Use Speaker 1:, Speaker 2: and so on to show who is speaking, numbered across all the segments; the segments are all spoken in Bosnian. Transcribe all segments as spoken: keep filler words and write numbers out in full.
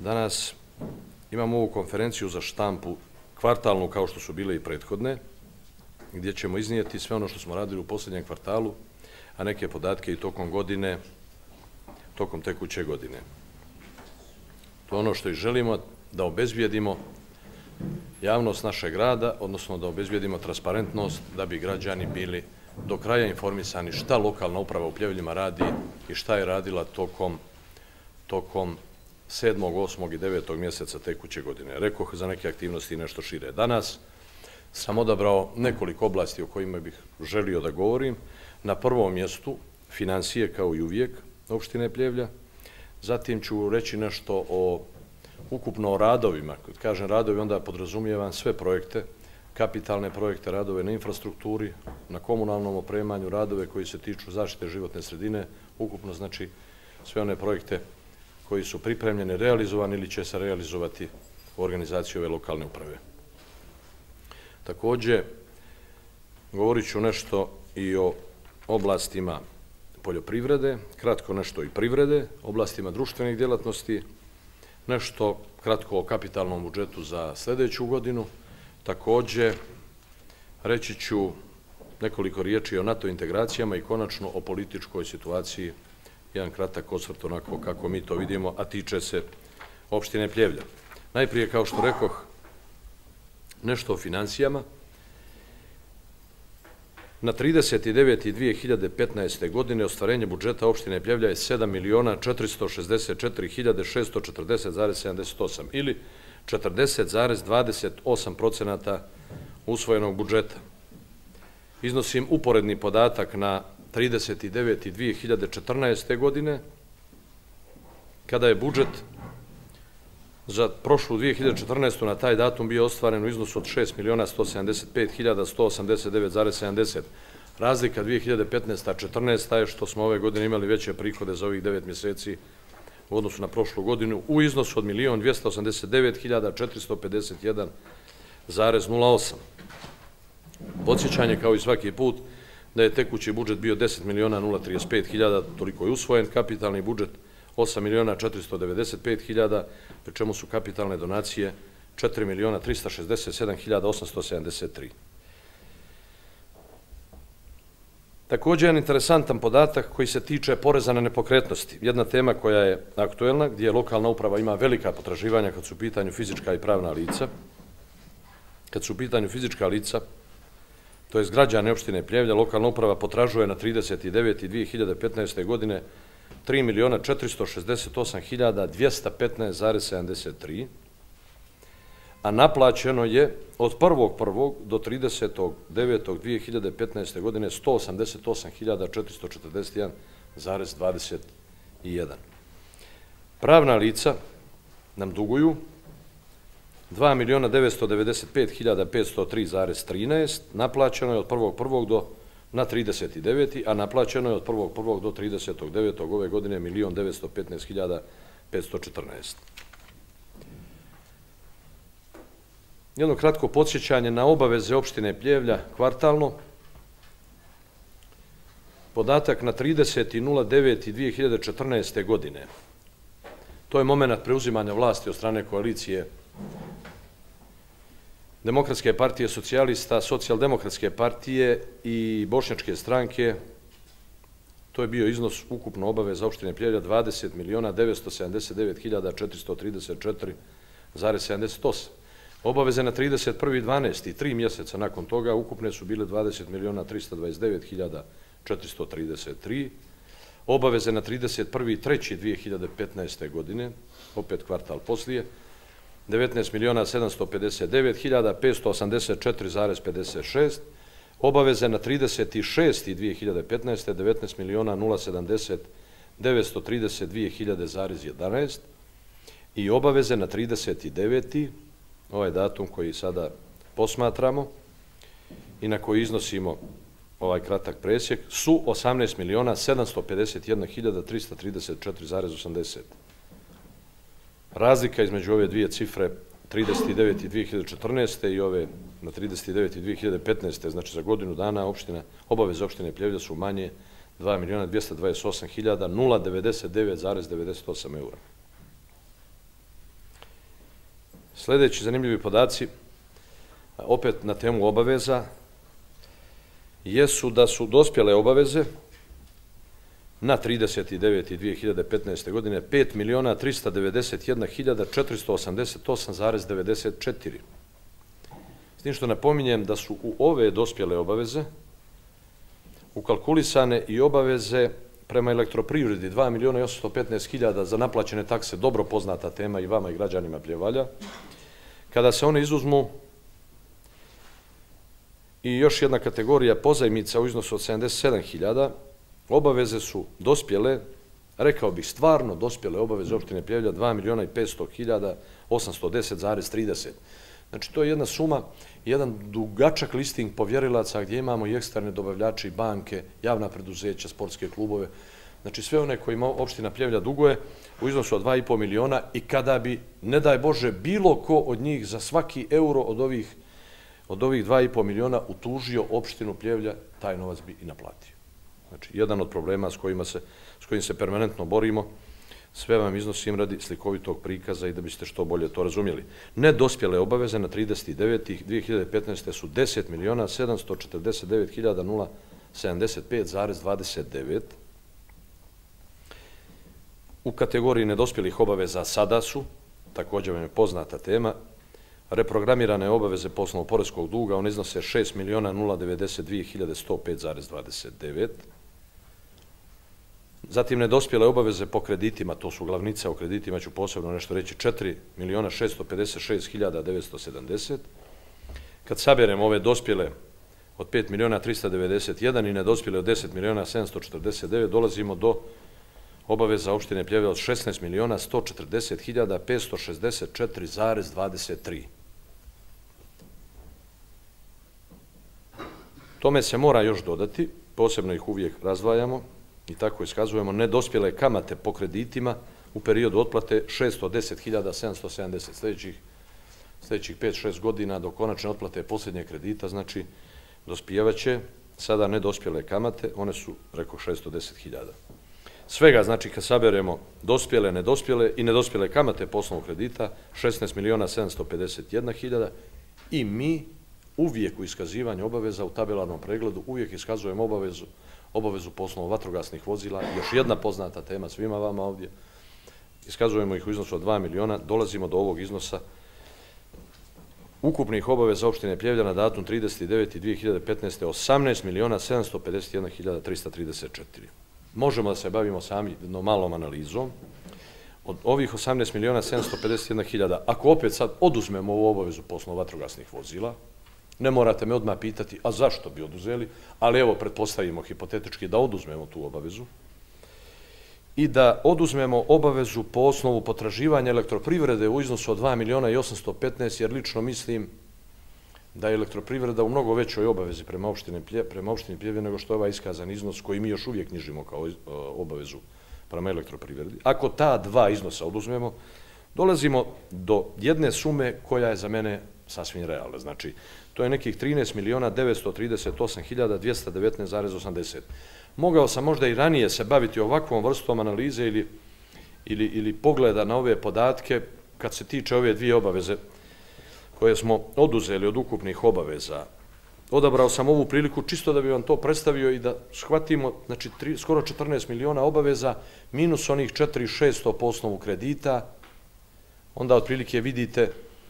Speaker 1: Danas imamo ovu konferenciju za štampu kvartalnu kao što su bile i prethodne, gdje ćemo iznijeti sve ono što smo radili u posljednjem kvartalu, a neke podatke i tokom godine, tokom tekuće godine. To je ono što i želimo, da obezbijedimo javnost našeg rada, odnosno da obezbijedimo transparentnost, da bi građani bili do kraja informisani šta lokalna uprava u Pljevljima radi i šta je radila tokom, tokom sedmog, osmog i devetog mjeseca tekuće godine. Rekoh za neke aktivnosti nešto šire. Danas sam odabrao nekoliko oblasti o kojima bih želio da govorim. Na prvom mjestu financije kao i uvijek opštine Pljevlja. Zatim ću reći nešto o ukupno o radovima. Kad kažem radovi, onda podrazumijevam sve projekte, kapitalne projekte, radove na infrastrukturi, na komunalnom opremanju, radove koji se tiču zaštite životne sredine, ukupno znači sve one projekte koji su pripremljeni, realizovani ili će se realizovati u organizaciji ove lokalne uprave. Također, govorit ću nešto i o oblastima poljoprivrede, kratko nešto i privrede, oblastima društvenih djelatnosti, nešto kratko o kapitalnom budžetu za sljedeću godinu. Također, reći ću nekoliko riječi o NATO integracijama i konačno o političkoj situaciji, jedan kratak osvrt onako kako mi to vidimo, a tiče se opštine Pljevlja. Najprije, kao što rekoh, nešto o financijama. Na trideseti deveti dvije hiljade petnaeste. godine ostvarenje budžeta opštine Pljevlja je sedam miliona četiristo šezdeset četiri hiljade šesto četrdeset zarez sedamdeset osam ili četrdeset zarez dvadeset osam procenata usvojenog budžeta. Iznosim uporedni podatak na trideseti deveti dvije hiljade četrnaeste. godine, kada je budžet za prošlu dvije hiljade četrnaestu. na taj datum bio ostvaren u iznosu od šest miliona sto sedamdeset pet hiljada sto osamdeset devet zarez sedamdeset. Razlika dvije hiljade petnaesta. četrnaesta. je što smo ove godine imali veće prihode za ovih devet mjeseci u odnosu na prošlu godinu u iznosu od milion dvjesto osamdeset devet hiljada četiristo pedeset jedan zarez nula osam. Podsjećanje kao i svaki put da je tekući budžet bio deset miliona nula trideset pet hiljada, toliko je usvojen, kapitalni budžet osam miliona četiristo devedeset pet hiljada, pri čemu su kapitalne donacije četiri miliona trista šezdeset sedam hiljada osamsto sedamdeset tri. Također je interesantan podatak koji se tiče poreza na nepokretnosti. Jedna tema koja je aktuelna, gdje lokalna uprava ima velika potraživanja kad su u pitanju fizička i pravna lica. Kad su u pitanju fizička lica, to je građane opštine Pljevlja, lokalna uprava potražuje na trideseti deveti dvije hiljade petnaeste. godine tri miliona četiristo šezdeset osam hiljada dvjesto petnaest zarez sedamdeset tri, a naplaćeno je od prvog prvog do tridesetog devetog dvije hiljade petnaeste. godine sto osamdeset osam hiljada četiristo četrdeset jedan zarez dvadeset jedan. Pravna lica nam duguju dva miliona devetsto devedeset pet hiljada petsto tri zarez trinaest, naplaćeno je od prvog prvog do na trideseti deveti. a naplaćeno je od prvog prvog do tridesetog devetog ove godine milion devetsto petnaest hiljada petsto četrnaest. Jedno kratko podsjećanje na obaveze opštine Pljevlja kvartalno. Podatak na trideseti deveti dvije hiljade četrnaeste. godine. To je moment preuzimanja vlasti od strane koalicije Demokratske partije socijalista, Socijaldemokratske partije i Bošnjačke stranke. To je bio iznos ukupno obaveza opštine Pljevlja dvadeset miliona devetsto sedamdeset devet hiljada četiristo trideset četiri zarez sedamdeset osam. Obaveze na trideset prvi dvanaesti i tri mjeseca nakon toga ukupne su bile dvadeset miliona trista dvadeset devet hiljada četiristo trideset tri. Obaveze na trideset prvi treći dvije hiljade petnaeste. godine, opet kvartal poslije, devetnaest miliona sedamsto pedeset devet hiljada petsto osamdeset četiri zarez pedeset šest. Obaveze na trideset šesti dvije hiljade petnaeste. devetnaest miliona nula sedamdeset devetsto trideset dvije hiljade zarez jedanaest. I obaveze na trideset deveti ovaj datum koji sada posmatramo i na koji iznosimo ovaj kratak presjek, su osamnaest miliona sedamsto pedeset jedna hiljada trista trideset četiri zarez osamdeset. Razlika između ove dvije cifre, trideseti deveti dvije hiljade četrnaeste. i ove na trideseti deveti dvije hiljade petnaeste. znači za godinu dana opština, obaveze opštine Pljevlja su manje dva miliona dvjesto dvadeset osam hiljada devedeset devet zarez devedeset osam eura. Sljedeći zanimljivi podaci, opet na temu obaveza, jesu da su dospjele obaveze na trideseti deveti dvije hiljade petnaeste. godine pet miliona trista devedeset jedna hiljada četiristo osamdeset osam zarez devedeset četiri. S tim što napominjem da su u ove dospjele obaveze ukalkulisane i obaveze prema elektroprivredi dva miliona i osamsto petnaest hiljada za naplaćene takse, dobro poznata tema i vama i građanima Pljevalja. Kada se one izuzmu i još jedna kategorija pozajmica u iznosu od sedamdeset sedam hiljada, obaveze su dospjele, rekao bih stvarno dospjele obaveze opštine Pljevlja dva miliona i petsto hiljada osamsto deset zarez trideset. Znači, to je jedna suma, jedan dugačak listing povjerilaca gdje imamo i eksterne dobavljače i banke, javna preduzeća, sportske klubove, znači sve one kojima opština Pljevlja duguje u iznosu od dva i po miliona i kada bi, ne daj Bože, bilo ko od njih za svaki euro od ovih, od ovih dva i po miliona utužio opštinu Pljevlja, taj novac bi i naplatio. Znači, jedan od problema s kojima se, s kojim se permanentno borimo, sve vam iznosim radi slikovitog prikaza i da biste što bolje to razumjeli. Nedospjele obaveze na trideseti deveti dvije hiljade petnaeste. su deset miliona sedamsto četrdeset devet hiljada sedamdeset pet zarez dvadeset devet. U kategoriji nedospjelih obaveza sada su, također vam je poznata tema, reprogramirane obaveze po osnovu poreskog duga, one iznose šest miliona devedeset dvije hiljade sto pet zarez dvadeset devet. Zatim nedospjele obaveze po kreditima, to su glavnica u kreditima, ću posebno nešto reći, četiri miliona šesto pedeset šest hiljada devetsto sedamdeset. Kad saberemo ove dospjele od pet miliona trista devedeset jedan i nedospjele od deset miliona sedamsto četrdeset devet, dolazimo do obaveza opštine Pljevlja od šesnaest miliona sto četrdeset hiljada petsto šezdeset četiri zarez dvadeset tri. Tome se mora još dodati, posebno ih uvijek razdvajamo i tako iskazujemo, nedospjele kamate po kreditima u periodu otplate šesto deset hiljada sedamsto sedamdeset. Sljedećih, sljedećih pet šest godina do konačne otplate posljednje kredita, znači dospijevaće sada nedospjele kamate, one su preko šesto deset hiljada. Svega, znači, kad saberemo dospjele, nedospjele i nedospjele kamate po osnovu kredita, šesnaest miliona sedamsto pedeset jedna hiljada i mi uvijek u iskazivanju obaveza u tabelarnom pregledu uvijek iskazujemo obavezu, obavezu po osnovu vatrogasnih vozila, još jedna poznata tema svima vama ovdje, iskazujemo ih u iznosu od dva miliona, dolazimo do ovog iznosa ukupnih obaveza opštine Pljevlja na datum trideseti deveti dvije hiljade petnaeste. osamnaest miliona sedamsto pedeset jedna hiljada trista trideset četiri. Možemo da se bavimo sami jednom malom analizom. Od ovih osamnaest miliona sedamsto pedeset jedna hiljada, ako opet sad oduzmemo ovu obavezu po osnovu vatrogasnih vozila, ne morate me odmah pitati, a zašto bi oduzeli, ali evo, pretpostavimo hipotetički da oduzmemo tu obavezu i da oduzmemo obavezu po osnovu potraživanja elektroprivrede u iznosu od dva miliona i osamsto petnaest, jer lično mislim da je elektroprivreda u mnogo većoj obavezi prema opštini Pljevlja nego što je ovaj iskazan iznos koji mi još uvijek knjižimo kao obavezu prema elektroprivredi. Ako ta dva iznosa oduzmemo, dolazimo do jedne sume koja je za mene sasvim realna. Znači, to je nekih trinaest miliona devetsto trideset osam hiljada dvjesto devetnaest zarez osamdeset. Mogao sam možda i ranije se baviti ovakvom vrstom analize ili, ili, ili pogleda na ove podatke kad se tiče ove dvije obaveze koje smo oduzeli od ukupnih obaveza. Odabrao sam ovu priliku čisto da bi vam to predstavio i da shvatimo, znači, tri, skoro četrnaest miliona obaveza minus onih četiri hiljade šesto po osnovu kredita, onda otprilike vidite,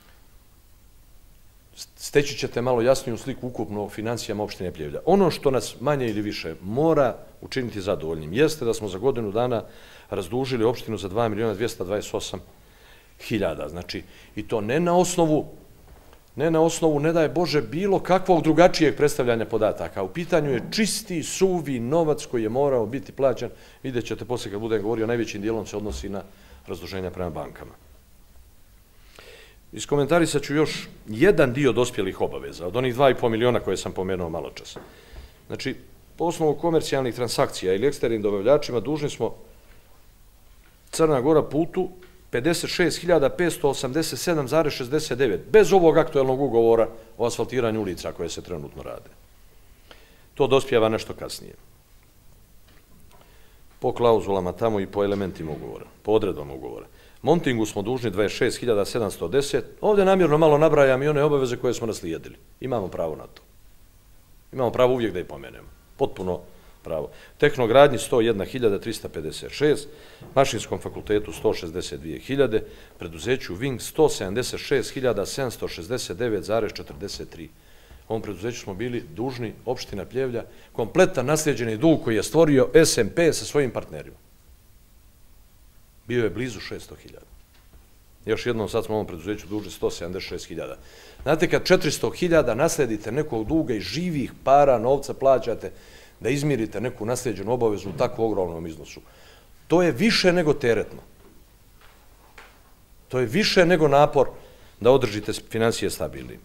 Speaker 1: steći ćete malo jasniju sliku ukupno o financijama opštine Pljevlja. Ono što nas manje ili više mora učiniti zadovoljnim jeste da smo za godinu dana razdužili opštinu za dva miliona dvjesto dvadeset osam hiljada. Znači, i to ne na osnovu, ne na osnovu, ne daj Bože, bilo kakvog drugačijeg predstavljanja podataka. U pitanju je čisti, suvi novac koji je morao biti plaćan. Vidjet ćete poslije kad budem govorio, najvećim dijelom se odnosi na razduženja prema bankama. Iskomentarisat ću još jedan dio dospjelih obaveza, od onih dva i po miliona koje sam pomenuo malo čas. Znači, po osnovu komercijalnih transakcija ili eksternim dobavljačima dužni smo Crna Gora putu pedeset šest hiljada petsto osamdeset sedam zarez šezdeset devet, bez ovog aktuelnog ugovora o asfaltiranju ulica koje se trenutno rade. To dospijeva nešto kasnije. Po klauzulama tamo i po elementima ugovora, po odredbama ugovora. Montingu smo dužni dvadeset šest hiljada sedamsto deset. Ovdje namjerno malo nabrajam i one obaveze koje smo naslijedili. Imamo pravo na to. Imamo pravo uvijek da ih pomenemo. Potpuno pravo. Tehnogradnji sto jedna hiljada trista pedeset šest, Mašinskom fakultetu sto šezdeset dvije hiljade, preduzeću Ving sto sedamdeset šest hiljada sedamsto šezdeset devet zarez četrdeset tri. Ovom preduzeću smo bili dužni opština Pljevlja, kompletan naslijeđeni dug koji je stvorio S M P sa svojim partnerima. Bio je blizu šesto hiljada. Još jednom sad smo ovom preduzeću dužni sto sedamdeset šest hiljada. Znate, kad četiristo hiljada nasledite nekog duga i živih para, novca plaćate, da izmirite neku naslijeđenu obavezu u takvom ogromnom iznosu, to je više nego teretno. To je više nego napor da održite financije stabilnim.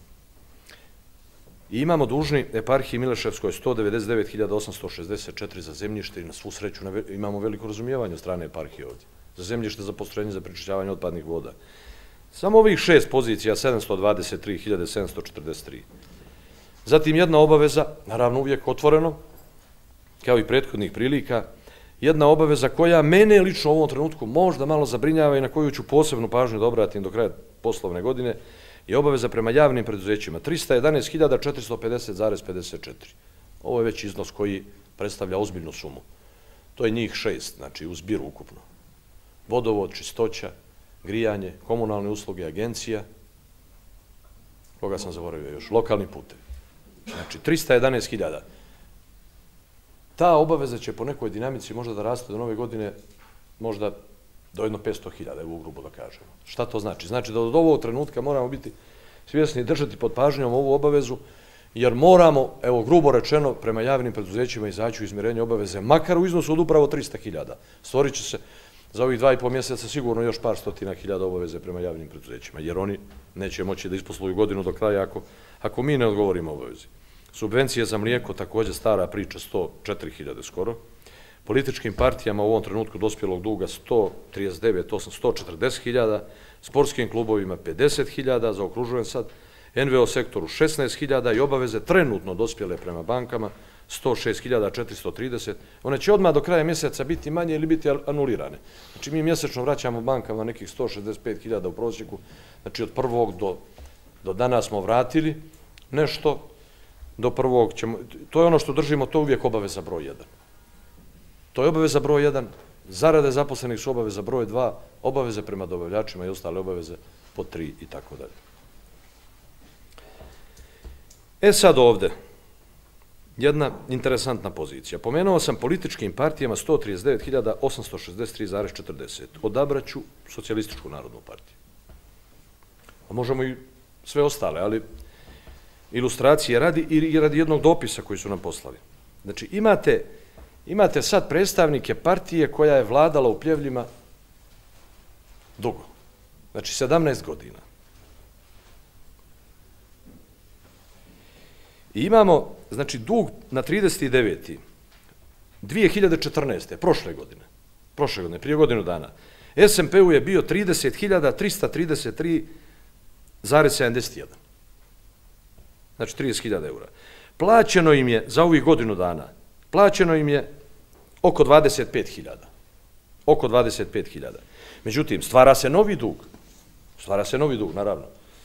Speaker 1: I imamo dužni eparhiji Mileševskoj sto devedeset devet hiljada osamsto šezdeset četiri za zemljište i na svu sreću imamo veliko razumijevanje od strane eparhije ovdje. Za zemljište, za postrojenje, za prečišćavanje otpadnih voda. Samo ovih šest pozicija, sedamsto dvadeset tri hiljade sedamsto četrdeset tri. Zatim jedna obaveza, naravno uvijek otvoreno, kao i prethodnih prilika, jedna obaveza koja mene lično u ovom trenutku možda malo zabrinjava i na koju ću posebnu pažnju da obratim do kraja poslovne godine, je obaveza prema javnim preduzećima trista jedanaest hiljada četiristo pedeset zarez pedeset četiri. Ovo je već iznos koji predstavlja ozbiljnu sumu. To je njih šest, znači u zbiru ukupno. Vodovod, čistoća, grijanje, komunalne usluge, agencija, koga sam zaboravio još, lokalni putevi. Znači, trista jedanaest hiljada. Ta obaveza će po nekoj dinamici možda da raste do nove godine, možda do jedno petsto hiljada, evo ugrubo da kažemo. Šta to znači? Znači da od ovog trenutka moramo biti svjesni i držati pod pažnjom ovu obavezu, jer moramo, evo grubo rečeno, prema javnim preduzećima izaći u izmirenje obaveze, makar u iznosu od upravo trista hiljada. Stvorit će se za ovih dva i po mjeseca sigurno još par stotina hiljada obaveze prema javnim preduzećima, jer oni neće moći da isposluju godinu do kraja ako, ako mi ne odgovorimo obavezi. Subvencije za mlijeko, također stara priča, sto četiri hiljade skoro. Političkim partijama u ovom trenutku dospjelog duga sto trideset devet, sto četrdeset hiljada, sportskim klubovima pedeset hiljada, zaokružujem sad, N V O sektoru šesnaest hiljada i obaveze trenutno dospjele prema bankama sto šest hiljada četiristo trideset. One će odmah do kraja mjeseca biti manje ili biti anulirane. Znači mi mjesečno vraćamo bankama nekih sto šezdeset pet hiljada u prosjeku, znači od prvog do, do danas smo vratili nešto, do prvog ćemo, to je ono što držimo, to je uvijek obaveza broj jedan. To je obaveza broj jedan, zarade zaposlenih su obaveza broj dva, obaveze prema dobavljačima i ostale obaveze po tri i tako dalje. E sad ovde, jedna interesantna pozicija. Pomenuo sam političkim partijama sto trideset devet hiljada osamsto šezdeset tri zarez četrdeset. Odabraću Socijalističku narodnu partiju. A možemo i sve ostale, ali ilustracije radi i radi jednog dopisa koji su nam poslali. Znači, imate, imate sad predstavnike partije koja je vladala u Pljevljima dugo. Znači, sedamnaest godina. I imamo, znači, dug na trideset deveti dvije hiljade četrnaeste. prošle godine, prošle godine, prije godinu dana, S M P-u je bio trideset hiljada trista trideset tri zarez sedamdeset jedan. Znači, trideset hiljada eura. Plaćeno im je, za ovih godinu dana, plaćeno im je oko dvadeset pet hiljada. Oko dvadeset pet hiljada. Međutim, stvara se novi dug. Stvara se novi dug, naravno.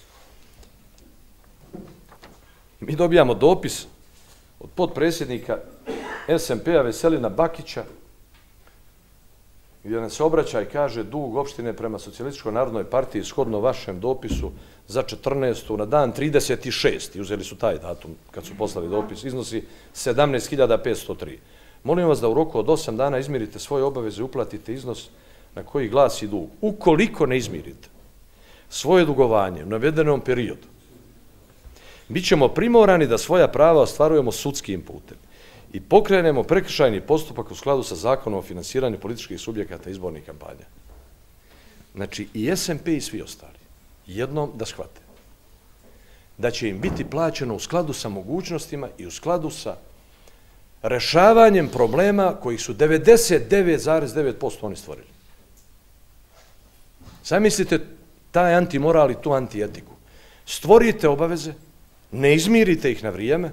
Speaker 1: Mi dobijamo dopis od potpredsjednika S M P-a Veselina Bakića, gdje nam se obraća i kaže dug opštine prema Socijalističkoj narodnoj partiji shodno vašem dopisu za četrnaestu na dan trideset šesti. Uzeli su taj datum kad su poslali dopis, iznosi sedamnaest hiljada petsto tri. Molim vas da u roku od osam dana izmirite svoje obaveze i uplatite iznos na koji glasi dug. Ukoliko ne izmirite svoje dugovanje u navedenom periodu, bit ćemo primorani da svoja prava ostvarujemo sudskim putem i pokrenemo prekršajni postupak u skladu sa zakonom o finansiranju političkih subjekata i izbornih kampanja. Znači, i S M P i svi ostali jednom da shvate da će im biti plaćeno u skladu sa mogućnostima i u skladu sa rešavanjem problema kojih su devedeset devet zarez devet posto oni stvorili. Zamislite taj antimoral i tu antietiku. Stvorite obaveze, ne izmirite ih na vrijeme,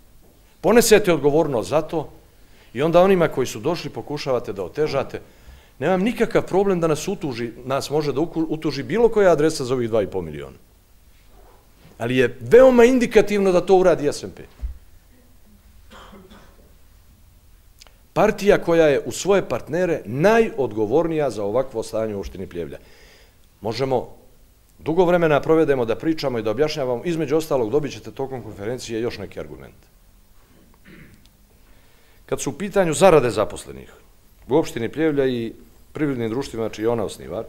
Speaker 1: ponesete odgovornost za to i onda onima koji su došli pokušavate da otežate Nemam nikakav problem da nas utuži, nas može da utuži bilo koja adresa za ovih dva i po miliona. Ali je veoma indikativno da to uradi S N P. Partija koja je u svoje partnere najodgovornija za ovakvo stanje u opštini Pljevlja. Možemo dugo vremena provedemo da pričamo i da objašnjavamo, između ostalog dobit ćete tokom konferencije još neki argument. Kad su u pitanju zarade zaposlenih u opštini Pljevlja i privrednim društvima čiji je ona osnivač,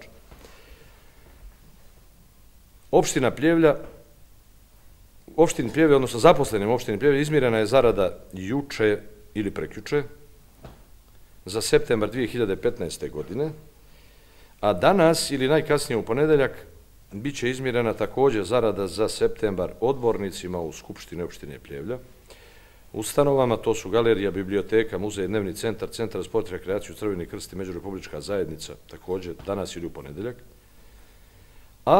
Speaker 1: opština Pljevlja, opštini Pljevlja, odnosno zaposlenim u opštini Pljevlja, izmirena je zarada juče ili prekjuče za septembar dvije hiljade petnaeste. godine, a danas ili najkasnije u ponedeljak bit će izmirena također zarada za septembar odbornicima u Skupštini opštine Pljevlja, ustanovama, to su galerija, biblioteka, muzej, dnevni centar, centar za sport i rekreaciju, Crveni krst i Međurepublička zajednica, također danas ili u ponedeljak. A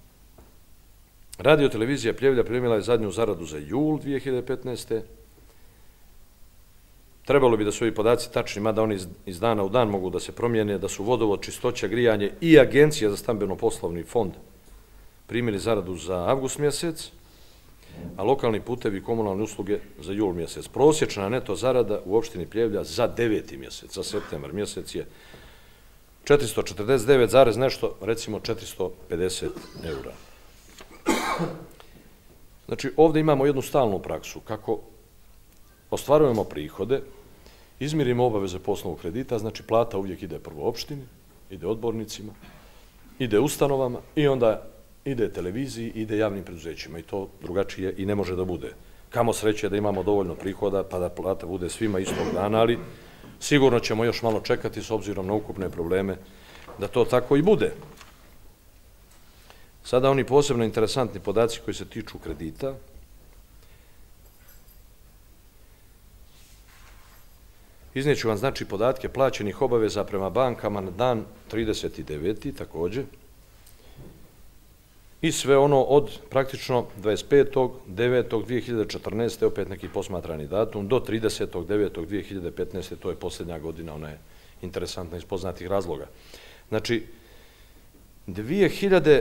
Speaker 1: radio televizija Pljevlja primila je zadnju zaradu za jul dvije hiljade petnaeste. Trebalo bi da su ovi podaci tačni, mada oni iz dana u dan mogu da se promijene, da su vodovod, čistoća, grijanje i Agencija za stambeno-poslovni fond primili zaradu za avgust mjesec, a lokalni putevi i komunalne usluge za jul mjesec. Prosječna neto zarada u opštini Pljevlja za deveti mjesec, za septembar mjesec je četiristo četrdeset devet zarez nešto, recimo četiristo pedeset eura. Znači, ovdje imamo jednu stalnu praksu, kako ostvarujemo prihode, izmirimo obaveze po osnovu kredita, znači plata uvijek ide prvo opštini, ide odbornicima, ide ustanovama i onda ide televiziji, ide javnim preduzećima i to drugačije i ne može da bude. Kamo sreće da imamo dovoljno prihoda pa da plata bude svima istog dana, ali sigurno ćemo još malo čekati s obzirom na ukupne probleme da to tako i bude. Sada oni posebno interesantni podaci koji se tiču kredita. Iznijeću vam znači podatke plaćenih obaveza prema bankama na dan trideseti deveti također i sve ono od praktično dvadeset petog devetog dvije hiljade četrnaeste. opet neki posmatrani datum, do tridesetog devetog dvije hiljade petnaeste. to je posljednja godina, ona je interesantna iz poznatih razloga. Znači, dvije hiljade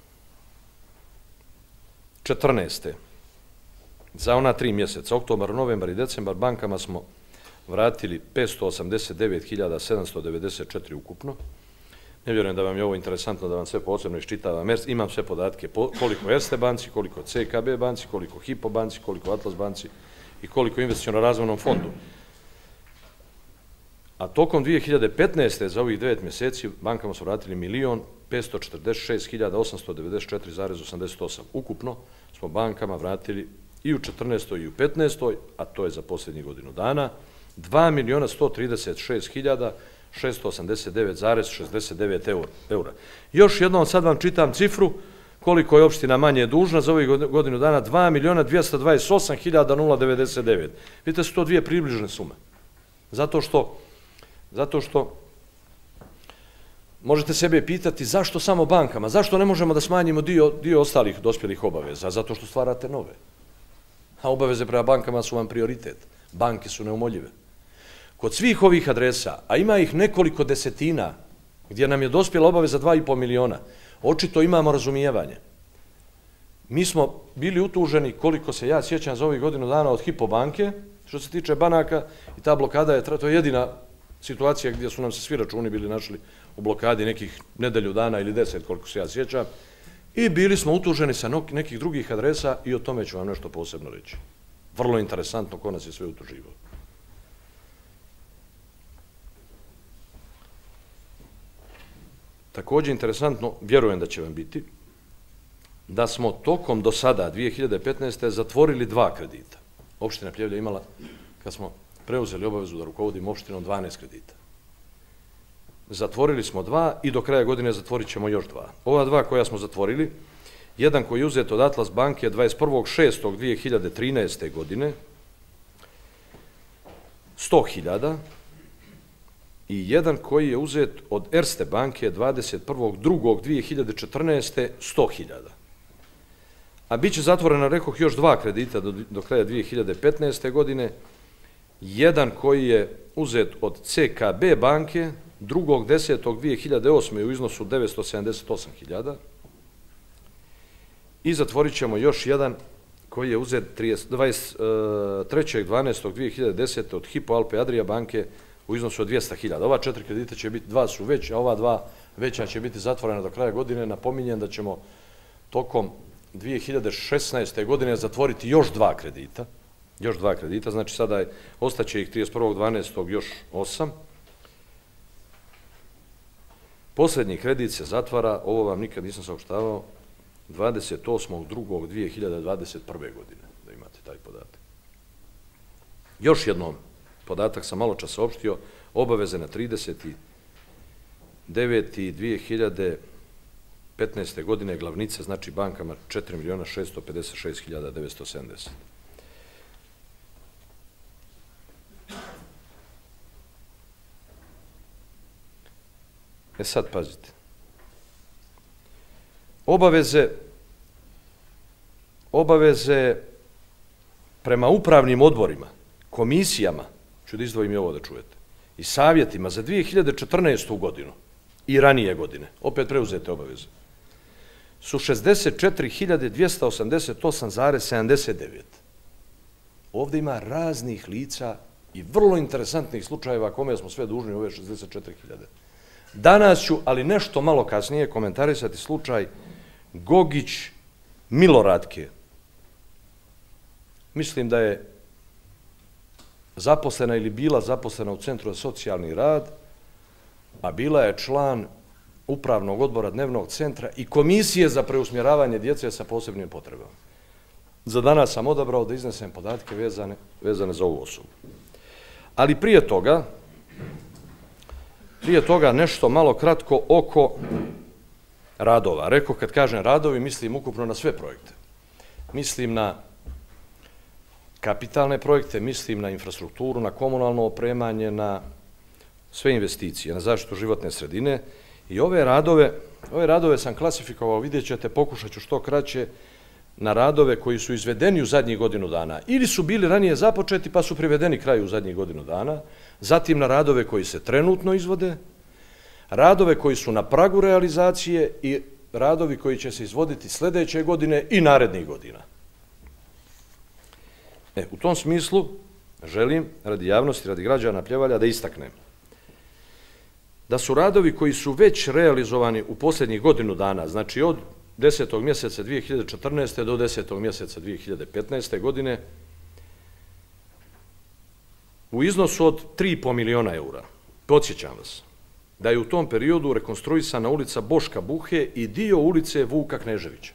Speaker 1: četrnaeste. za ona tri mjeseca, oktobar, novembar i decembar, bankama smo vratili petsto osamdeset devet hiljada sedamsto devedeset četiri ukupno. Ne vjerujem da vam je ovo interesantno, da vam sve posebno iščitavam. Imam sve podatke, koliko Erste banci, koliko C K B banci, koliko Hypo banci, koliko Atlas banci i koliko investiciono-razvojnom fondu. A tokom dvije hiljade petnaeste. za ovih devet mjeseci bankama su vratili milion petsto četrdeset šest hiljada osamsto devedeset četiri zarez osamdeset osam. Ukupno smo bankama vratili i u četrnaestoj i u petnaestoj. a to je za posljednjih godinu dana, dva miliona sto trideset šest hiljada šesto osamdeset devet zarez šezdeset devet eura. Još jednom sad vam čitam cifru koliko je opština manje dužna za ovih godinu dana, dva miliona dvjesto dvadeset osam hiljada devedeset devet. Vidite, su to dvije približne sume. Zato što, zato što možete sebe pitati zašto samo bankama, zašto ne možemo da smanjimo dio, dio ostalih dospjelih obaveza, zato što stvarate nove. A obaveze prema bankama su vam prioritet. Banke su neumoljive. Kod svih ovih adresa, a ima ih nekoliko desetina, gdje nam je dospjela obaveza dva i po miliona, očito imamo razumijevanje. Mi smo bili utuženi, koliko se ja sjećam za ovih godinu dana, od Hypo banke, što se tiče banaka, i ta blokada je, to je jedina situacija gdje su nam se svi računi bili našli u blokadi nekih nedelju dana ili deset, koliko se ja sjećam, i bili smo utuženi sa nekih drugih adresa i o tome ću vam nešto posebno reći. Vrlo interesantno ko nas je sve utuživao. Također interesantno, vjerujem da će vam biti, da smo tokom do sada, dvije hiljade petnaeste. zatvorili dva kredita. Opština Pljevlja imala, kad smo preuzeli obavezu da rukovodimo opštinom, dvanaest kredita. Zatvorili smo dva i do kraja godine zatvorit ćemo još dva. Ova dva koja smo zatvorili, jedan koji je uzet od Atlas banke dvadeset prvog šestog dvije hiljade trinaeste. godine, sto hiljada, i jedan koji je uzet od Erste banke dvadeset prvog drugog dvije hiljade četrnaeste. sto hiljada. A bit će zatvorena, rekoh, još dva kredita do, do kraja dvije hiljade petnaeste. godine, jedan koji je uzet od C K B banke drugog desetog dvije hiljade osme u iznosu devetsto sedamdeset osam hiljada i zatvorit ćemo još jedan koji je uzet dvadeset trećeg dvanaestog dvije hiljade desete od Hypo Alpe Adria banke u iznosu od dvjesto hiljada. Ova četiri kredita će biti, dva su već, a ova dva veća će biti zatvorena do kraja godine. Napominjem da ćemo tokom dvije hiljade šesnaeste. godine zatvoriti još dva kredita. Još dva kredita, znači sada je, ostaće ih trideset prvog dvanaestog još osam. Posljednji kredit se zatvara, ovo vam nikad nisam saopštavao, dvadeset osmog drugog dvije hiljade dvadeset prve. godine, da imate taj podatak. Još jednom, podatak sam malo čas saopštio, obaveze na trideseti deveti dvije hiljade petnaeste. godine glavnice, znači bankama četiri miliona šesto pedeset šest hiljada devetsto sedamdeset. E sad, pazite. Obaveze, obaveze prema upravnim odborima, komisijama, ću da izdvojim i ovo da čujete, i savjetima za dvije hiljade četrnaestu. godinu i ranije godine, opet preuzete obaveze, su šezdeset četiri hiljade dvjesto osamdeset osam zarez sedamdeset devet. Ovdje ima raznih lica i vrlo interesantnih slučajeva kome smo sve dužni ove šezdeset četiri hiljade. Danas ću, ali nešto malo kasnije, komentarisati slučaj Gogić Miloradke. Mislim da je zaposlena ili bila zaposlena u Centru za socijalni rad, a bila je član Upravnog odbora Dnevnog centra i Komisije za preusmjeravanje djece sa posebnim potrebama. Za danas sam odabrao da iznesem podatke vezane, vezane za ovu osobu. Ali prije toga, prije toga nešto malo kratko oko radova. Rekao, kad kažem radovi, mislim ukupno na sve projekte. Mislim na kapitalne projekte, mislim na infrastrukturu, na komunalno opremanje, na sve investicije, na zaštitu životne sredine. I ove radove, ove radove sam klasifikovao, vidjet ćete, pokušat ću što kraće, na radove koji su izvedeni u zadnjih godinu dana. Ili su bili ranije započeti pa su privedeni kraju u zadnjih godinu dana, zatim na radove koji se trenutno izvode, radove koji su na pragu realizacije i radovi koji će se izvoditi sljedeće godine i narednih godina. E, u tom smislu želim, radi javnosti, radi građana Pljevalja, da istaknem da su radovi koji su već realizovani u posljednjih godinu dana, znači od desetog mjeseca dvije hiljade četrnaeste. do desetog mjeseca dvije hiljade petnaeste. godine, u iznosu od tri i po miliona eura. Podsjećam vas da je u tom periodu rekonstruisana ulica Boška Buhe i dio ulice Vuka Kneževića.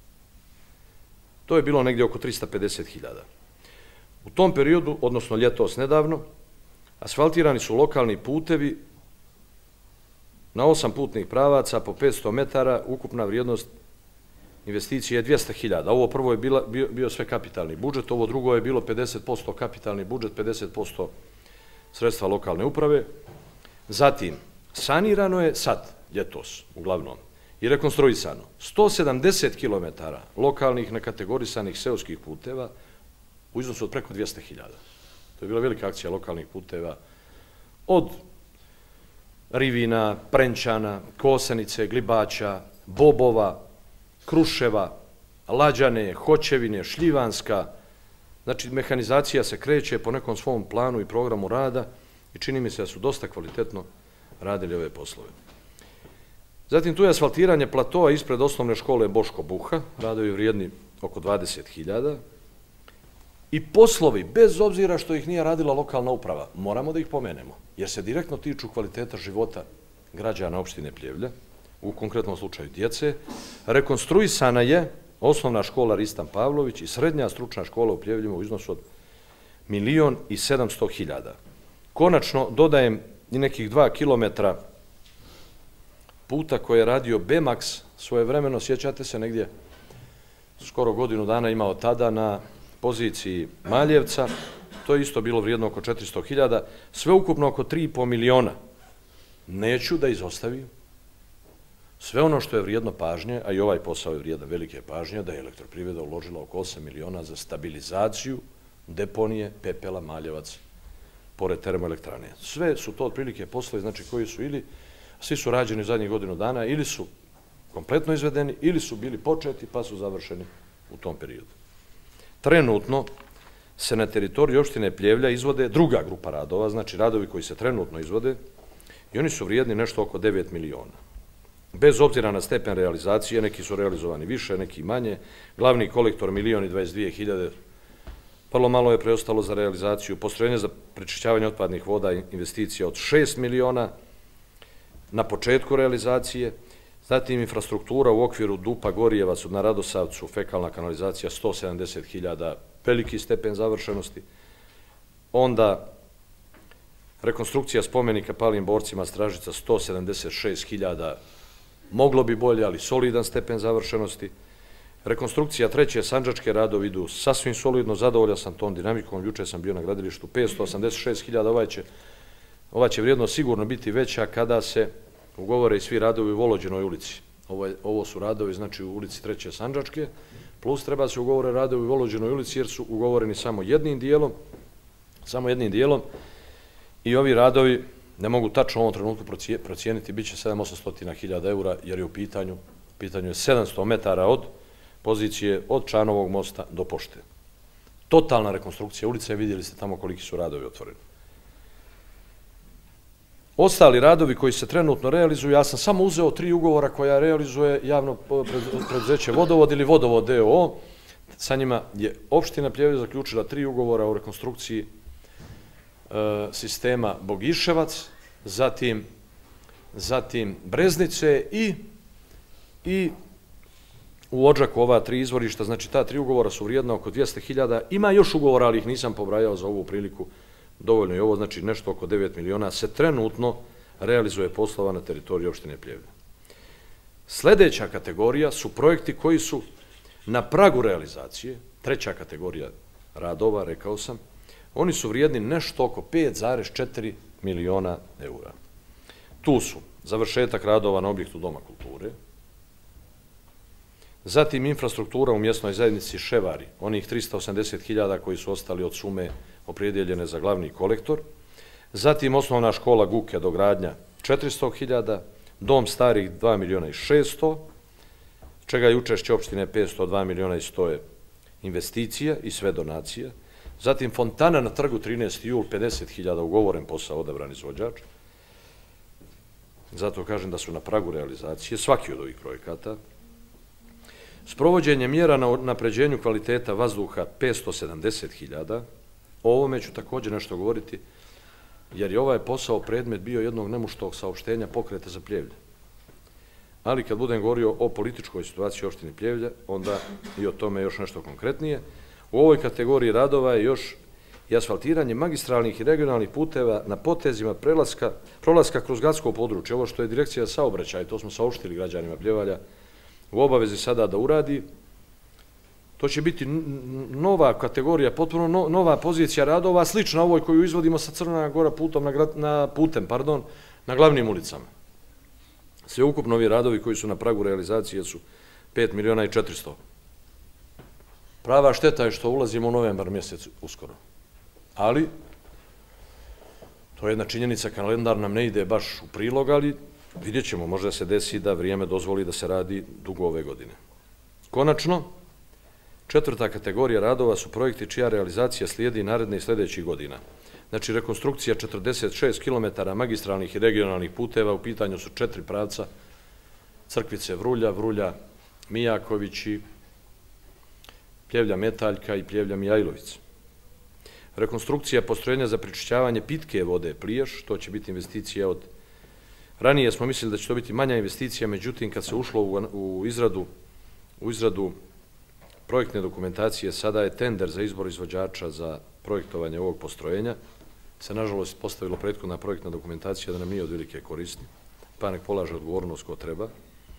Speaker 1: To je bilo negdje oko trista pedeset hiljada. U tom periodu, odnosno ljetos nedavno, asfaltirani su lokalni putevi na osam putnih pravaca po petsto metara, ukupna vrijednost investicije je dvjesto hiljada. Ovo prvo je bila, bio, bio sve kapitalni budžet, ovo drugo je bilo pedeset posto kapitalni budžet, pedeset posto sredstva lokalne uprave. Zatim, sanirano je sad, ljetos, uglavnom, i rekonstruisano sto sedamdeset kilometara lokalnih nekategorisanih seoskih puteva u iznosu od preko dvjesto hiljada. To je bila velika akcija lokalnih puteva od Rivina, Prenčana, Kosanice, Glibača, Bobova, Kruševa, Lađane, Hoćevine, Šljivanska. Znači, mehanizacija se kreće po nekom svom planu i programu rada i čini mi se da su dosta kvalitetno radili ove poslove. Zatim, tu je asfaltiranje platoa ispred osnovne škole Boško Buha, radovi vrijedni oko dvadeset hiljada. I poslovi, bez obzira što ih nije radila lokalna uprava, moramo da ih pomenemo, jer se direktno tiču kvaliteta života građana opštine Pljevlja, u konkretnom slučaju djece. Rekonstruisana je osnovna škola Ristan Pavlović i srednja stručna škola u Pljevljima u iznosu od milion i sedamsto hiljada. Konačno, dodajem i nekih dva kilometra puta koje je radio Bemax svojevremeno, sjećate se, negdje skoro godinu dana imao tada na poziciji Maljevca, to je isto bilo vrijedno oko četiristo hiljada, sve ukupno oko tri i po miliona. Neću da izostavim sve ono što je vrijedno pažnje, a i ovaj posao je vrijedan velike pažnje, da je Elektroprivreda uložila oko osam miliona za stabilizaciju deponije pepela Maljevac pored termoelektrane. Sve su to otprilike poslovi, znači koji su ili, svi su rađeni u zadnjih godinu dana, ili su kompletno izvedeni, ili su bili početi pa su završeni u tom periodu. Trenutno se na teritoriji opštine Pljevlja izvode druga grupa radova, znači radovi koji se trenutno izvode, i oni su vrijedni nešto oko devet miliona. Bez obzira na stepen realizacije, neki su realizovani više, neki manje. Glavni kolektor milion i dvadeset dvije hiljade, vrlo malo je preostalo za realizaciju. Postrojenje za prečišćavanje otpadnih voda investicija od šest miliona na početku realizacije. Zatim infrastruktura u okviru Dupa Gorijevac na Radosavcu, fekalna kanalizacija sto sedamdeset hiljada, veliki stepen završenosti. Onda rekonstrukcija spomenika palim borcima Stražica sto sedamdeset šest hiljada, moglo bi bolje, ali solidan stepen završenosti. Rekonstrukcija treće Sandžačke radovi idu sasvim solidno, zadovoljan sam tom dinamikom, juče sam bio na gradilištu, petsto osamdeset šest hiljada, ova će, ova će vrijednost sigurno biti veća kada se ugovore i svi radovi u Volođenoj ulici. Ovo, je, ovo su radovi, znači u ulici treće Sandžačke, plus treba se ugovore radovi u Volođenoj ulici jer su ugovoreni samo jednim dijelom, samo jednim dijelom i ovi radovi ne mogu tačno u ovom trenutku procijeniti, bit će sedam do osam stotina hiljada eura, jer je u pitanju, u pitanju je sedamsto metara od pozicije od Čanovog mosta do pošte. Totalna rekonstrukcija ulice, vidjeli ste tamo koliki su radovi otvoreni. Ostali radovi koji se trenutno realizuju, ja sam samo uzeo tri ugovora koja realizuje javno preduzeće Vodovod ili Vodovod d o o. Sa njima je opština Pljevlja zaključila tri ugovora o rekonstrukciji sistema Bogiševac, zatim, zatim Breznice i, i u Odžaku ova tri izvorišta, znači ta tri ugovora su vrijedna oko dvjesto hiljada, ima još ugovora, ali ih nisam pobrajao za ovu priliku, dovoljno je ovo, znači nešto oko devet miliona se trenutno realizuje poslova na teritoriji opštine Pljevlja. Sljedeća kategorija su projekti koji su na pragu realizacije, treća kategorija radova, rekao sam, oni su vrijedni nešto oko pet zarez četiri miliona eura. Tu su završetak radova na objektu Doma kulture, zatim infrastruktura u mjesnoj zajednici Ševari, onih tristo osamdeset hiljada koji su ostali od sume opredijeljene za glavni kolektor, zatim osnovna škola Guke dogradnja četiristo hiljada, dom starih dva miliona i šesto, čega je učešće opštine petsto dva miliona i sto je investicija i sve donacije, zatim fontana na trgu trinaesti jul pedeset hiljada, ugovoren posao, odabran izvođač. Zato kažem da su na pragu realizacije svaki od ovih projekata. Sprovođenje mjera na napređenju kvaliteta vazduha petsto sedamdeset hiljada. O ovome ću također nešto govoriti, jer je ovaj posao predmet bio jednog nemuštog saopštenja Pokreta za Pljevlje. Ali kad budem govorio o političkoj situaciji opštine Pljevlja, onda i o tome još nešto konkretnije. U ovoj kategoriji radova je još i asfaltiranje magistralnih i regionalnih puteva na potezima prelaska, prolaska kroz gradsko područje. Ovo što je direkcija za saobraćaj, to smo saopštili građanima Pljevalja, u obavezi sada da uradi. To će biti nova kategorija, potpuno no, nova pozicija radova, slična ovoj koju izvodimo sa Crna Gora putom na, grad, na putem, pardon, na glavnim ulicama. Sve ukupno ovi radovi koji su na pragu realizacije su pet miliona i četiristo. Prava šteta je što ulazimo u novembar mjesec uskoro. Ali, to je jedna činjenica, kalendar nam ne ide baš u prilog, ali vidjet ćemo, možda se desi da vrijeme dozvoli da se radi dugo ove godine. Konačno, četvrta kategorija radova su projekti čija realizacija slijedi naredne i sljedećih godina. Znači, rekonstrukcija četrdeset šest kilometara magistralnih i regionalnih puteva, u pitanju su četiri pravca, Crkvice Vrulja, Vrulja Mijakovići, Pljevlja Metaljka i Pljevlja Mijajlović. Rekonstrukcija postrojenja za prečišćavanje pitke vode Pliješ, to će biti investicija od... Ranije smo mislili da će to biti manja investicija, međutim, kad se ušlo u, u, izradu, u izradu projektne dokumentacije, sada je tender za izbor izvođača za projektovanje ovog postrojenja, se nažalost postavilo prethodna projektna dokumentacija da nam nije od velike koristi, pa nek polaže odgovornost ko treba,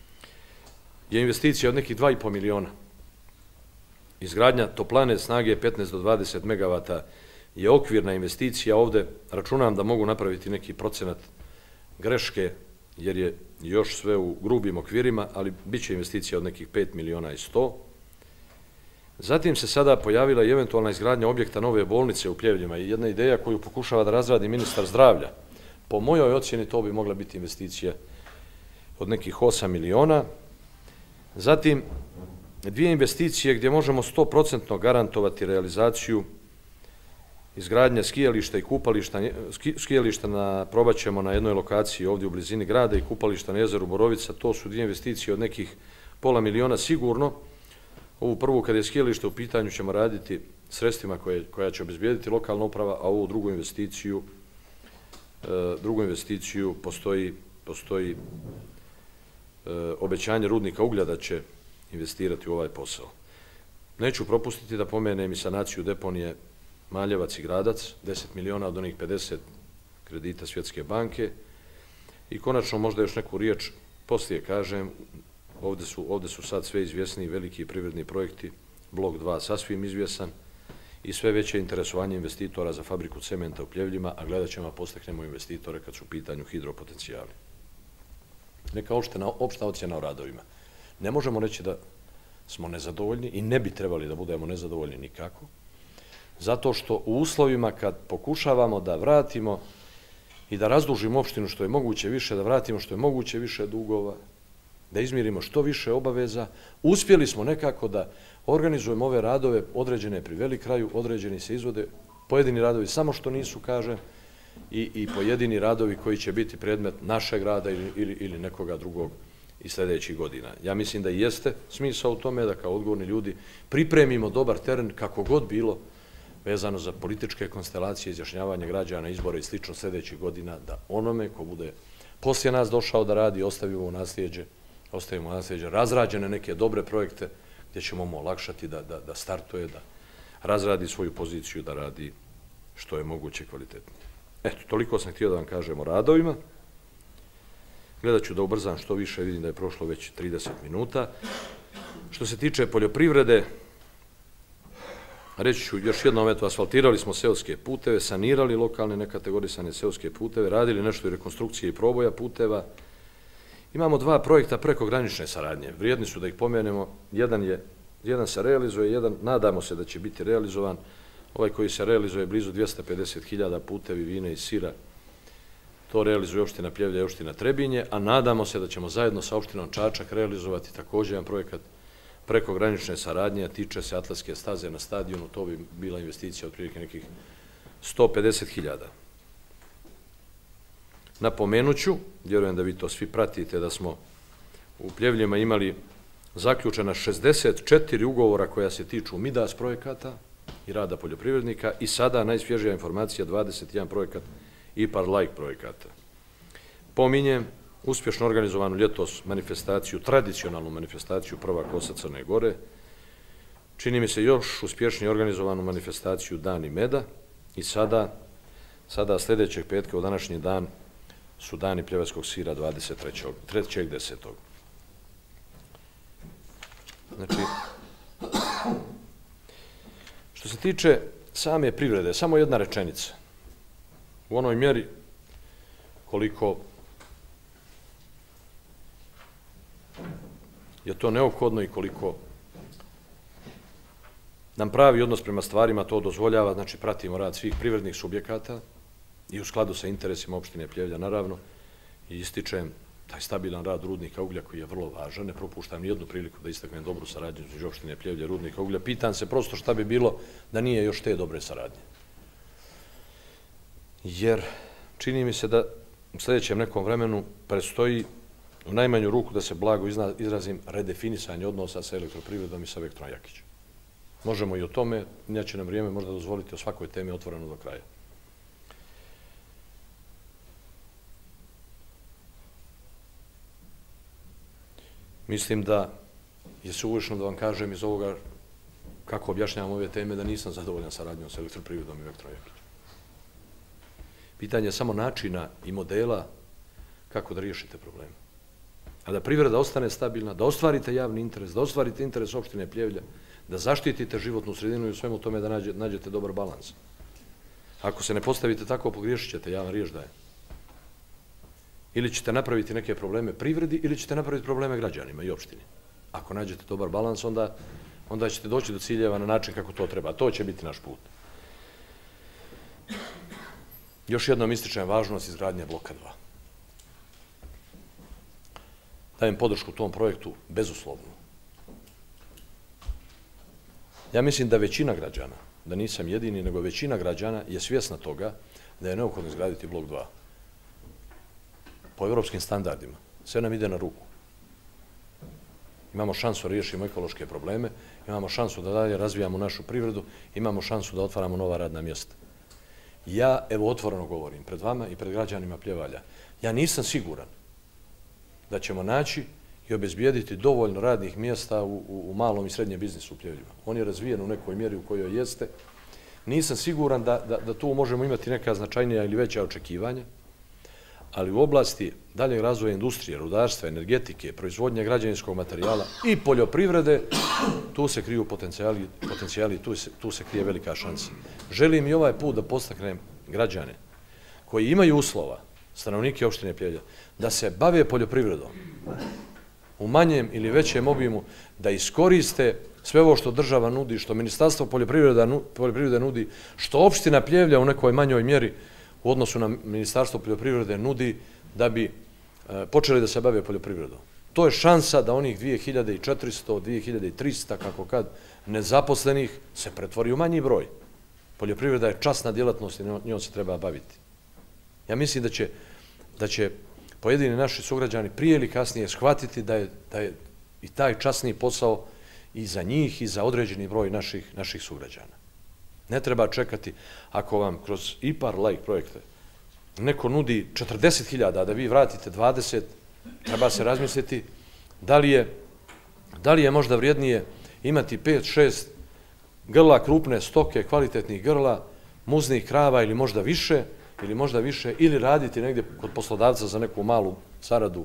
Speaker 1: je investicija od nekih dva i po miliona. Izgradnja toplane snage petnaest do dvadeset megavata je okvirna investicija. Ovde računam da mogu napraviti neki procenat greške, jer je još sve u grubim okvirima, ali bit će investicija od nekih pet miliona i sto. Zatim se sada pojavila i eventualna izgradnja objekta nove bolnice u Pljevljima i jedna ideja koju pokušava da razradi ministar zdravlja. Po mojoj ocjeni to bi mogla biti investicija od nekih osam miliona. Zatim, dvije investicije gdje možemo sto posto garantovati realizaciju izgradnje skijališta i kupališta. Skijališta na, probat ćemo na jednoj lokaciji ovdje u blizini grada i kupališta na jezeru Borovica. To su dvije investicije od nekih pola miliona sigurno. Ovu prvu, kad je skijalište u pitanju, ćemo raditi sredstvima koje, koja će obezbijediti lokalna uprava, a ovu drugu investiciju, e, drugu investiciju postoji, postoji e, obećanje rudnika uglja da će investirati u ovaj posao. Neću propustiti da pomenem i sanaciju deponije Maljevac i Gradac, deset miliona od onih pedeset kredita Svjetske banke. I konačno možda još neku riječ poslije kažem, ovdje su, ovdje su sad sve izvjesniji veliki privredni projekti, blok dva sasvim izvjesan i sve veće interesovanje investitora za fabriku cementa u Pljevljima, a gledat ćemo posteknemo investitore kad su u pitanju hidropotencijali. Neka opšta, opšta ocjena o radovima. Ne možemo reći da smo nezadovoljni i ne bi trebali da budemo nezadovoljni nikako, zato što u uslovima kad pokušavamo da vratimo i da razdužimo opštinu što je moguće više, da vratimo što je moguće više dugova, da izmirimo što više obaveza, uspjeli smo nekako da organizujemo ove radove, određene priveli kraju, određeni se izvode, pojedini radovi samo što nisu, kažem, i, i pojedini radovi koji će biti predmet našeg rada ili, ili, ili nekoga drugog i sljedećih godina. Ja mislim da i jeste smisao u tome da kao odgovorni ljudi pripremimo dobar teren kako god bilo vezano za političke konstelacije, izjašnjavanje građana, izbora i slično sljedećih godina, da onome ko bude poslije nas došao da radi, ostavimo u nasljeđe, ostavimo u nasljeđe razrađene neke dobre projekte gdje ćemo mu olakšati da, da, da startuje, da razradi svoju poziciju, da radi što je moguće kvalitetnije. Eto, toliko sam htio da vam kažem o radovima. Gledat ću da ubrzam što više, vidim da je prošlo već trideset minuta. Što se tiče poljoprivrede, reći ću još jednom, eto, asfaltirali smo seoske puteve, sanirali lokalne nekategorisane seoske puteve, radili nešto i rekonstrukcije i proboja puteva. Imamo dva projekta prekogranične saradnje. Vrijedni su da ih pomenemo. Jedan, je, jedan se realizuje, jedan nadamo se da će biti realizovan. Ovaj koji se realizuje blizu dvjesto pedeset hiljada putevi vina i sira. To realizuje opština Pljevlja i opština Trebinje, a nadamo se da ćemo zajedno sa opštinom Čačak realizovati također jedan projekat prekogranične saradnje, a tiče se atletske staze na stadionu. To bi bila investicija od prilike nekih sto pedeset hiljada. Napomenuću, vjerujem da vi to svi pratite, da smo u Pljevljima imali zaključena šezdeset četiri ugovora koja se tiču Midas projekata i rada poljoprivrednika i sada najsvježija informacija dvadeset jedan projekat I P A R-like projekata. Pominjem uspješno organizovanu ljetos manifestaciju, tradicionalnu manifestaciju Prva kosa Crne Gore. Čini mi se još uspješnije organizovanu manifestaciju Dani meda i sada, sada sljedećeg petka u današnji dan su dani pljevačkog sira dvadeset trećeg desetog Znači, što se tiče same privrede, samo jedna rečenica. U onoj mjeri koliko je to neophodno i koliko nam pravi odnos prema stvarima to dozvoljava, znači pratimo rad svih privrednih subjekata i u skladu sa interesima opštine Pljevlja, naravno, i ističem taj stabilan rad rudnika uglja koji je vrlo važan. Ne propuštam nijednu priliku da istaknem dobru saradnju između opštine Pljevlja i rudnika uglja. Pitam se prosto šta bi bilo da nije još te dobre saradnje. Jer čini mi se da u sljedećem nekom vremenu predstoji u najmanju ruku, da se blago izrazim, redefinisanje odnosa sa elektroprivredom i sa Vektrom Jakićem. Možemo i o tome, neće nam vrijeme možda dozvoliti o svakoj temi otvoreno do kraja. Mislim da je suvišno da vam kažem iz ovoga kako objašnjavam ove teme da nisam zadovoljan saradnjom sa elektroprivredom i Vektrom Jakićem. Pitanje je samo načina i modela kako da riješite probleme. A da privreda ostane stabilna, da ostvarite javni interes, da ostvarite interes opštine Pljevlja, da zaštitite životnu sredinu i u svemu tome da nađete dobar balans. Ako se ne postavite tako, pogriješit ćete, ja vam riječ dajem. Ili ćete napraviti neke probleme privredi, ili ćete napraviti probleme građanima i opštini. Ako nađete dobar balans, onda, onda ćete doći do ciljeva na način kako to treba. To će biti naš put. Još jednom ističem važnost izgradnje bloka dva. Dajem podršku tom projektu bezuslovno. Ja mislim da većina građana, da nisam jedini, nego većina građana je svjesna toga da je neophodno izgraditi blok dva. Po evropskim standardima. Sve nam ide na ruku. Imamo šansu da riješimo ekološke probleme, imamo šansu da dalje razvijamo našu privredu, imamo šansu da otvaramo nova radna mjesta. Ja, evo, otvoreno govorim pred vama i pred građanima Pljevalja, ja nisam siguran da ćemo naći i obezbijediti dovoljno radnih mjesta u, u, u malom i srednjem biznisu u Pljevljima. On je razvijen u nekoj mjeri u kojoj jeste. Nisam siguran da, da, da tu možemo imati neka značajnija ili veća očekivanja, ali u oblasti daljeg razvoja industrije, rudarstva, energetike, proizvodnje građevinskog materijala i poljoprivrede, tu se kriju potencijali, potencijali tu, se, tu se krije velika šansa. Želim i ovaj put da postaknem građane koji imaju uslova, stanovnike opštine Pljevlja, da se bave poljoprivredom u manjem ili većem obimu, da iskoriste sve ovo što država nudi, što Ministarstvo poljoprivrede nudi, što opština Pljevlja u nekoj manjoj mjeri u odnosu na Ministarstvo poljoprivrede nudi da bi počeli da se bave poljoprivredom. To je šansa da onih dvije hiljade četiristo, dvije hiljade trista, kako kad, nezaposlenih se pretvori u manji broj. Poljoprivreda je časna djelatnost i njom se treba baviti. Ja mislim da će, da će pojedini naši sugrađani prije ili kasnije shvatiti da je, da je i taj časni posao i za njih i za određeni broj naših, naših sugrađana. Ne treba čekati ako vam kroz I P A R-like projekte neko nudi četrdeset hiljada da vi vratite dvadeset, treba se razmisliti da li je, da li je možda vrijednije imati pet šest grla krupne stoke, kvalitetnih grla, muznih krava ili možda više, ili možda više, ili raditi negdje kod poslodavca za neku malu zaradu.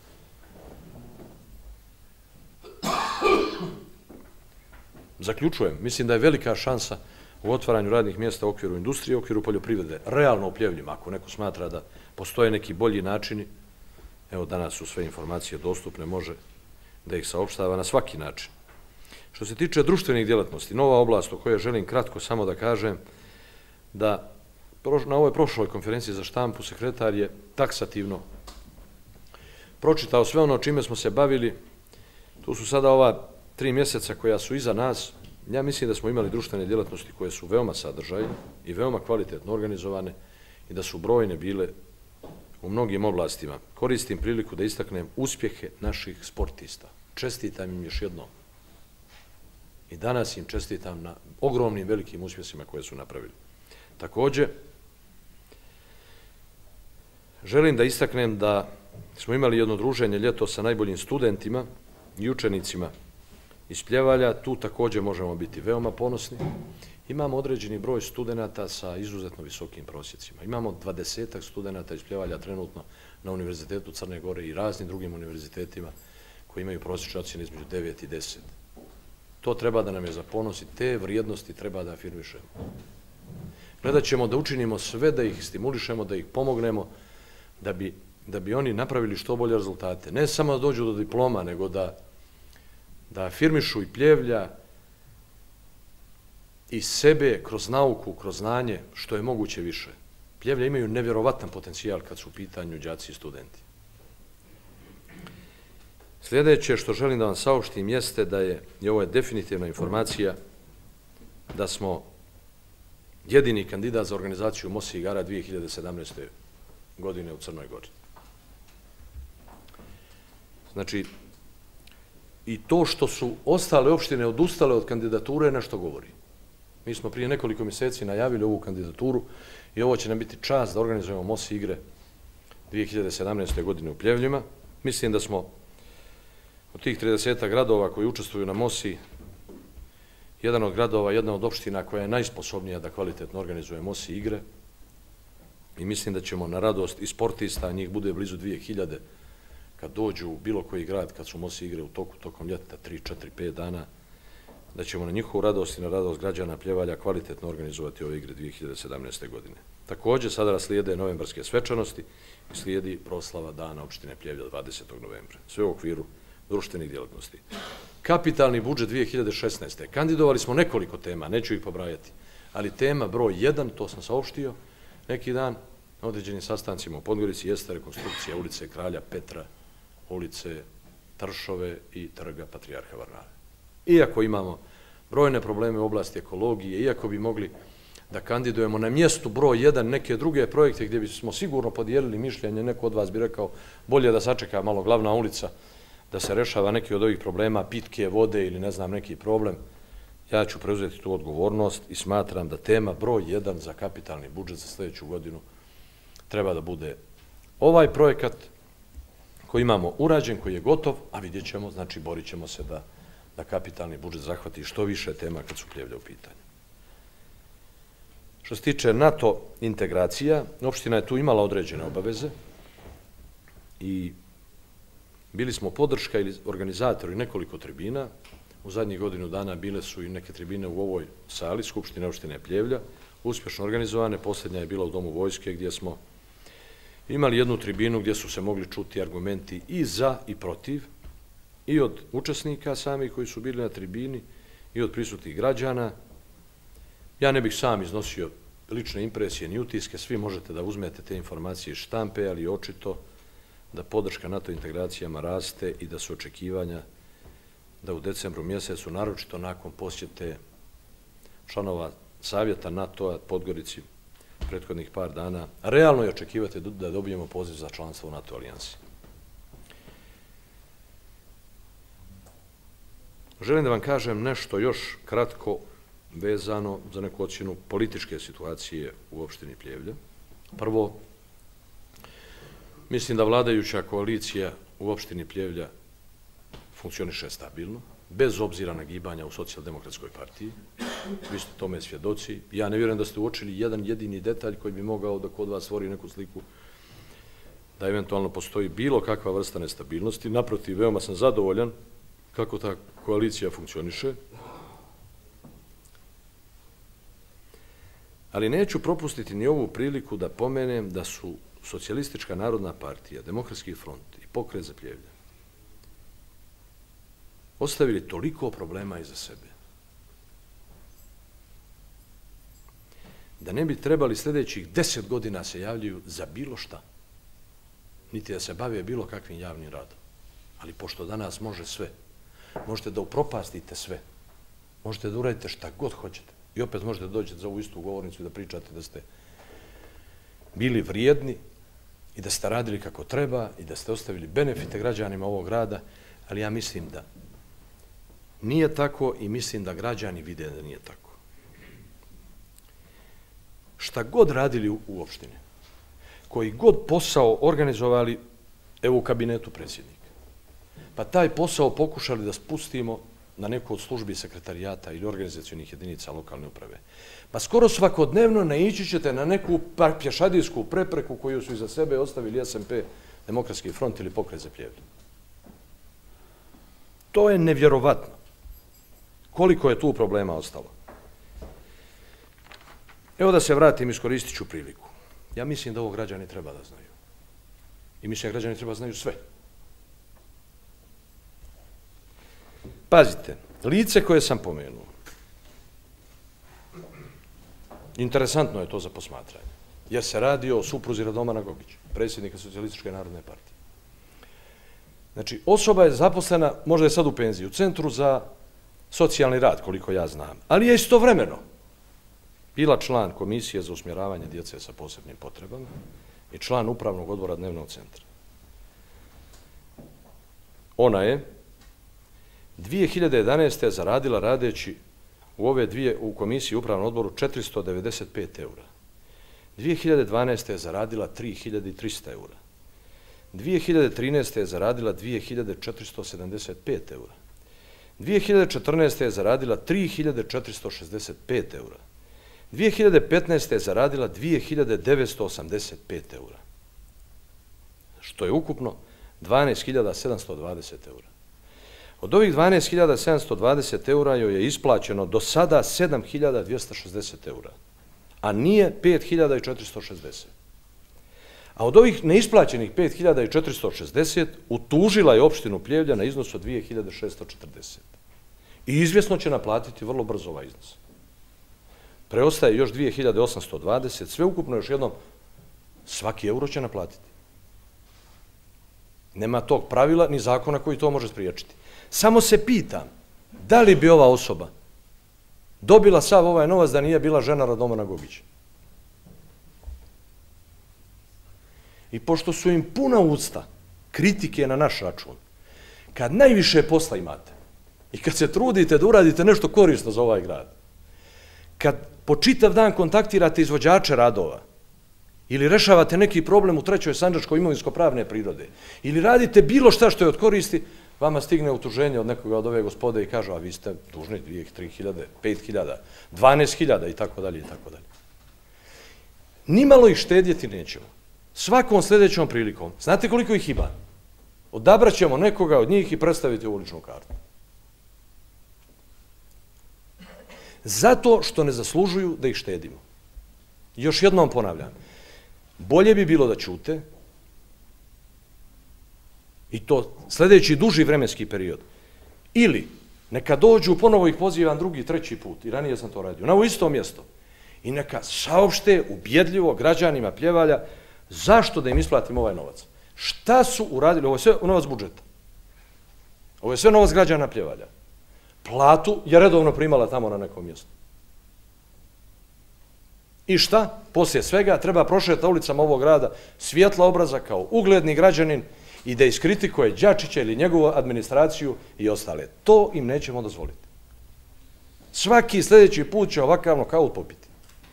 Speaker 1: Zaključujem, mislim da je velika šansa u otvaranju radnih mjesta u okviru industrije, u okviru poljoprivrede, realno u Pljevljima, ako neko smatra da postoje neki bolji načini, evo danas su sve informacije dostupne, može da ih saopštava na svaki način. Što se tiče društvenih djelatnosti, nova oblast o kojoj želim kratko samo da kažem, da na ovoj prošloj konferenciji za štampu sekretar je taksativno pročitao sve ono čime smo se bavili. Tu su sada ova tri mjeseca koja su iza nas. Ja mislim da smo imali društvene djelatnosti koje su veoma sadržajne i veoma kvalitetno organizovane i da su brojne bile u mnogim oblastima. Koristim priliku da istaknem uspjehe naših sportista. Čestitam im još jednom. I danas im čestitam na ogromnim velikim uspjesima koje su napravili. Također, želim da istaknem da smo imali jedno druženje ljeto sa najboljim studentima i učenicima iz Pljevalja. Tu također možemo biti veoma ponosni. Imamo određeni broj studenata sa izuzetno visokim prosjecima. Imamo dvadesetak studenata iz Pljevalja trenutno na Univerzitetu Crne Gore i raznim drugim univerzitetima koji imaju prosječne ocjene između devet i deset. To treba da nam je za ponos i te vrijednosti treba da afirmišemo. Gledat ćemo da učinimo sve, da ih stimulišemo, da ih pomognemo, da bi, da bi oni napravili što bolje rezultate. Ne samo da dođu do diploma, nego da, da afirmišu i Pljevlja i sebe kroz nauku, kroz znanje, što je moguće više. Pljevlja imaju nevjerovatan potencijal kad su u pitanju đaci i studenti. Sljedeće što želim da vam saopštim jeste da je, i ovo je definitivna informacija, da smo jedini kandidat za organizaciju Mosi igara dvije hiljade sedamnaeste. godine u Crnoj Gori. Znači, i to što su ostale opštine odustale od kandidature nešto govori. Mi smo prije nekoliko mjeseci najavili ovu kandidaturu i ovo će nam biti čast da organizujemo Mosi igre dvije hiljade sedamnaeste. godine u Pljevljima. Mislim da smo od tih trideset gradova koji učestvuju na Mosi jedan od gradova, jedna od opština koja je najsposobnija da kvalitetno organizuje Mosi igre. I mislim da ćemo na radost i sportista, njih bude blizu dvije hiljade, kad dođu u bilo koji grad, kad su Mosi igre u toku, tokom ljeta, tri, četiri, pet dana, da ćemo na njihovu radost i na radost građana Pljevalja kvalitetno organizovati ove igre dvije hiljade sedamnaeste. godine. Također, sada slijede novembarske svečanosti i slijedi proslava dana opštine Pljevlja dvadesetog novembra. Sve u okviru društvenih djelatnosti. Kapitalni budžet dvije hiljade šesnaeste. Kandidovali smo nekoliko tema, neću ih pobrajati, ali tema broj jedan, to sam saopštio neki dan na određenim sastancima u Podgorici, jeste rekonstrukcija ulice Kralja Petra, ulice Tršove i trga Patrijarha Varnave. Iako imamo brojne probleme u oblasti ekologije, iako bi mogli da kandidujemo na mjestu broj jedan neke druge projekte gdje bismo sigurno podijelili mišljenje, neko od vas bi rekao bolje da sačeka malo glavna ulica, da se rešava neki od ovih problema, pitke vode ili ne znam neki problem, ja ću preuzeti tu odgovornost i smatram da tema broj jedan za kapitalni budžet za sljedeću godinu treba da bude ovaj projekat koji imamo urađen, koji je gotov, a vidjet ćemo, znači borit ćemo se da, da kapitalni budžet zahvati što više tema kad su Pljevlje u pitanju. Što se tiče NATO integracija, opština je tu imala određene obaveze i bili smo podrška ili organizatori nekoliko tribina. U zadnjih godinu dana bile su i neke tribine u ovoj sali, Skupštine opštine Pljevlja, uspješno organizovane. Posljednja je bila u Domu vojske gdje smo imali jednu tribinu gdje su se mogli čuti argumenti i za i protiv, i od učesnika samih koji su bili na tribini, i od prisutnih građana. Ja ne bih sam iznosio lične impresije ni utiske, svi možete da uzmete te informacije iz štampe, ali očito da podrška NATO integracijama raste i da su očekivanja da u decembru mjesecu, naročito nakon posjete članova Savjeta NATO-a Podgorici prethodnih par dana, realno je očekivati da dobijemo poziv za članstvo u NATO alijansi. Želim da vam kažem nešto još kratko vezano za neku ocjenu političke situacije u opštini Pljevlja. Prvo, mislim da vladajuća koalicija u opštini Pljevlja funkcioniše stabilno, bez obzira na gibanja u Socijaldemokratskoj partiji. Vi ste tome svjedoci. Ja ne vjerujem da ste uočili jedan jedini detalj koji bi mogao da kod vas stvori neku sliku da eventualno postoji bilo kakva vrsta nestabilnosti. Naprotiv, veoma sam zadovoljan kako ta koalicija funkcioniše. Ali neću propustiti ni ovu priliku da pomenem da su Socijalistička narodna partija, Demokratski front i Pokret za Pljevlje ostavili toliko problema iza sebe da ne bi trebali sljedećih deset godina se javljaju za bilo šta, niti da se bave bilo kakvim javnim radom. Ali pošto danas može sve, možete da upropastite sve, možete da uradite šta god hoćete i opet možete dođeti za ovu istu govornicu i da pričate da ste bili vrijedni i da ste radili kako treba i da ste ostavili benefite građanima ovog grada, ali ja mislim da nije tako i mislim da građani vide da nije tako. Šta god radili u opštini, koji god posao organizovali, evo u kabinetu predsjednika, pa taj posao pokušali da spustimo na neku od službi sekretarijata ili organizacionih jedinica lokalne uprave, pa skoro svakodnevno naići ćete na neku pješadijsku prepreku koju su iza sebe ostavili S M P, Demokratski front ili Pokret za Pljevlje. To je nevjerovatno. Koliko je tu problema ostalo? Evo da se vratim, iskoristit ću priliku. Ja mislim da ovo građani treba da znaju. I mislim da građani treba da znaju sve. Pazite, lice koje sam pomenuo, interesantno je to za posmatranje, jer se radi o supruzi Radomana Gogića, predsjednika Socijalističke narodne partije. Znači, osoba je zaposlena, možda je sad u penziji, u Centru za socijalni rad, koliko ja znam, ali je istovremeno bila član Komisije za usmjeravanje djece sa posebnim potrebama i član Upravnog odbora Dnevnog centra. Ona je dvije hiljade jedanaeste. zaradila radeći u ove dvije u Komisiji Upravnom odboru četiristo devedeset pet eura. dvije hiljade dvanaeste. je zaradila tri hiljade trista eura. dvije hiljade trinaeste. je zaradila dvije hiljade četiristo sedamdeset pet eura. dvije hiljade četrnaeste. je zaradila tri hiljade četiristo šezdeset pet eura. dvije hiljade petnaeste. je zaradila dvije hiljade devetsto osamdeset pet eura. Što je ukupno dvanaest hiljada sedamsto dvadeset eura. Od ovih dvanaest hiljada sedamsto dvadeset eura joj je isplaćeno do sada sedam hiljada dvjesto šezdeset eura, a nije pet hiljada četiristo šezdeset. A od ovih neisplaćenih pet hiljada četiristo šezdeset utužila je opštinu Pljevlja na iznos od dvije hiljade šesto četrdeset. I izvjesno će naplatiti vrlo brzo ovaj iznos. Preostaje još dvije hiljade osamsto dvadeset, sve ukupno još jednom, svaki euro će naplatiti. Nema tog pravila ni zakona koji to može spriječiti. Samo se pitam, da li bi ova osoba dobila sav ovaj novac da nije bila žena Radomana Gogića? I pošto su im puna usta kritike na naš račun, kad najviše posla imate i kad se trudite da uradite nešto korisno za ovaj grad, kad po čitav dan kontaktirate izvođače radova ili rešavate neki problem u trećoj sandžačkoj imovinsko-pravne prirode ili radite bilo šta što je od koristi, vama stigne utuženje od nekoga od ove gospode i kaže, a vi ste dužni dvije, tri hiljade, pet hiljada, dvanaest hiljada i tako dalje i tako dalje. Nimalo ih štedjeti nećemo. Svakom sljedećom prilikom, znate koliko ih ima? Odabrat ćemo nekoga od njih i predstaviti u ličnu kartu. Zato što ne zaslužuju da ih štedimo. Još jednom ponavljam, bolje bi bilo da ćute, i to sljedeći duži vremenski period, ili neka dođu, ponovo ih pozivam drugi, treći put, i ranije sam to radio, na ovo isto mjesto, i neka saopšte ubjedljivo građanima Pljevalja zašto da im isplatimo ovaj novac. Šta su uradili? Ovo je sve novac budžeta. Ovo je sve novac građana Pljevalja. Platu je redovno primala tamo na nekom mjestu. I šta? Poslije svega treba prošetati ulicama ovog grada svjetla obraza kao ugledni građanin i da iskritikuje Đačića ili njegovu administraciju i ostale. To im nećemo dozvoliti. Svaki sljedeći put će ovakav nokaut popiti.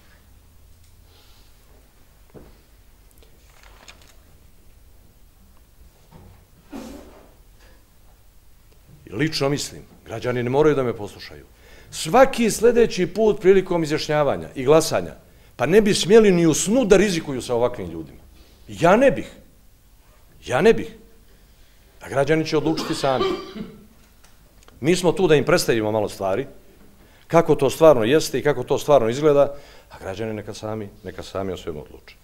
Speaker 1: Lično mislim, građani ne moraju da me poslušaju, svaki sljedeći put prilikom izjašnjavanja i glasanja, pa ne bi smjeli ni u snu da rizikuju sa ovakvim ljudima. Ja ne bih. Ja ne bih. A građani će odlučiti sami. Mi smo tu da im predstavimo malo stvari, kako to stvarno jeste i kako to stvarno izgleda, a građani neka sami, neka sami o svemu odluče.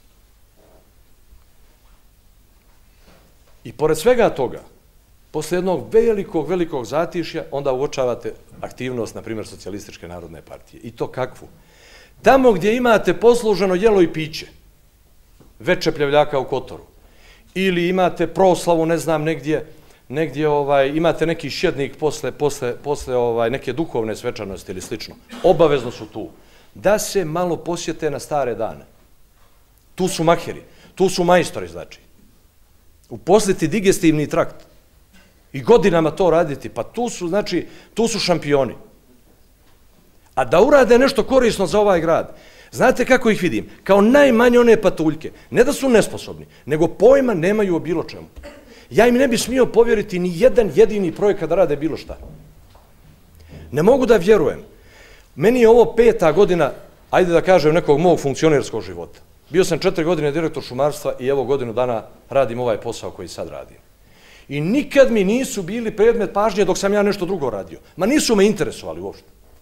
Speaker 1: I pored svega toga, posle jednog velikog, velikog zatišja, onda uočavate aktivnost, na primjer, Socijalističke narodne partije. I to kakvu? Tamo gdje imate posluženo jelo i piće, veče Pljevljaka u Kotoru, ili imate proslavu, ne znam, negdje, negdje ovaj, imate neki šjednik posle, posle, posle ovaj, neke duhovne svečanosti ili slično, obavezno su tu, da se malo posjete na stare dane. Tu su maheri, tu su majstori, znači. Uposliti digestivni trakt i godinama to raditi, pa tu su, znači, tu su šampioni. A da urade nešto korisno za ovaj grad, znate kako ih vidim? Kao najmanje one patuljke. Ne da su nesposobni, nego pojma nemaju o bilo čemu. Ja im ne bi smio povjeriti ni jedan jedini projekat da rade bilo šta. Ne mogu da vjerujem. Meni je ovo peta godina, ajde da kažem, nekog mog funkcionerskog života. Bio sam četiri godine direktor šumarstva i evo godinu dana radim ovaj posao koji sad radim. I nikad mi nisu bili predmet pažnje dok sam ja nešto drugo radio. Ma nisu me interesovali uopšte.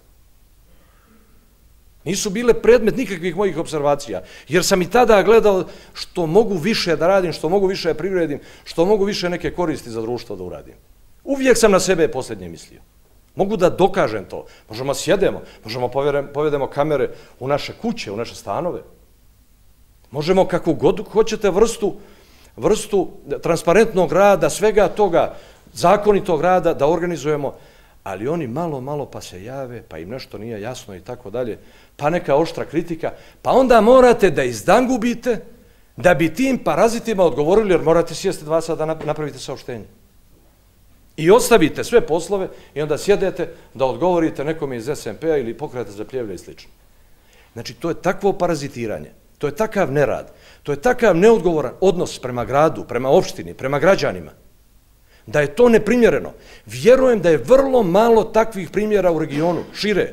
Speaker 1: Nisu bile predmet nikakvih mojih observacija, jer sam i tada gledao što mogu više da radim, što mogu više da privredim, što mogu više neke koristi za društvo da uradim. Uvijek sam na sebe posljednje mislio. Mogu da dokažem to. Možemo sjedemo, možemo povedemo kamere u naše kuće, u naše stanove. Možemo kako god hoćete vrstu, vrstu transparentnog rada, svega toga, zakonitog rada da organizujemo, ali oni malo, malo pa se jave, pa im nešto nije jasno i tako dalje, pa neka oštra kritika, pa onda morate da izdangubite da bi tim parazitima odgovorili, jer morate sjesti dva sata da napravite saopštenje. I ostavite sve poslove i onda sjedete da odgovorite nekome iz es em pe a ili Pokreta za Pljevlje i slično. Znači, to je takvo parazitiranje, to je takav nerad, to je takav neodgovoran odnos prema gradu, prema opštini, prema građanima, da je to neprimjereno. Vjerujem da je vrlo malo takvih primjera u regionu, šire.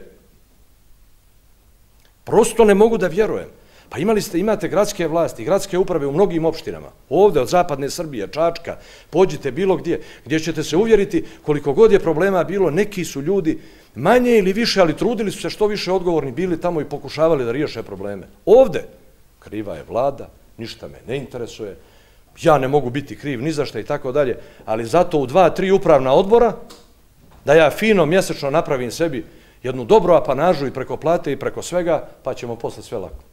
Speaker 1: Prosto ne mogu da vjerujem. Pa imali ste, imate gradske vlasti, gradske uprave u mnogim opštinama, ovdje od zapadne Srbije, Čačka, pođite bilo gdje, gdje ćete se uvjeriti koliko god je problema bilo, neki su ljudi manje ili više, ali trudili su se što više odgovorni, bili tamo i pokušavali da riješe probleme. Ovdje kriva je vlada, ništa me ne interesuje, ja ne mogu biti kriv ni za šta i tako dalje, ali zato u dva, tri upravna odbora da ja fino mjesečno napravim sebi jednu dobru apanažu i preko plate i preko svega, pa ćemo posle sve lako.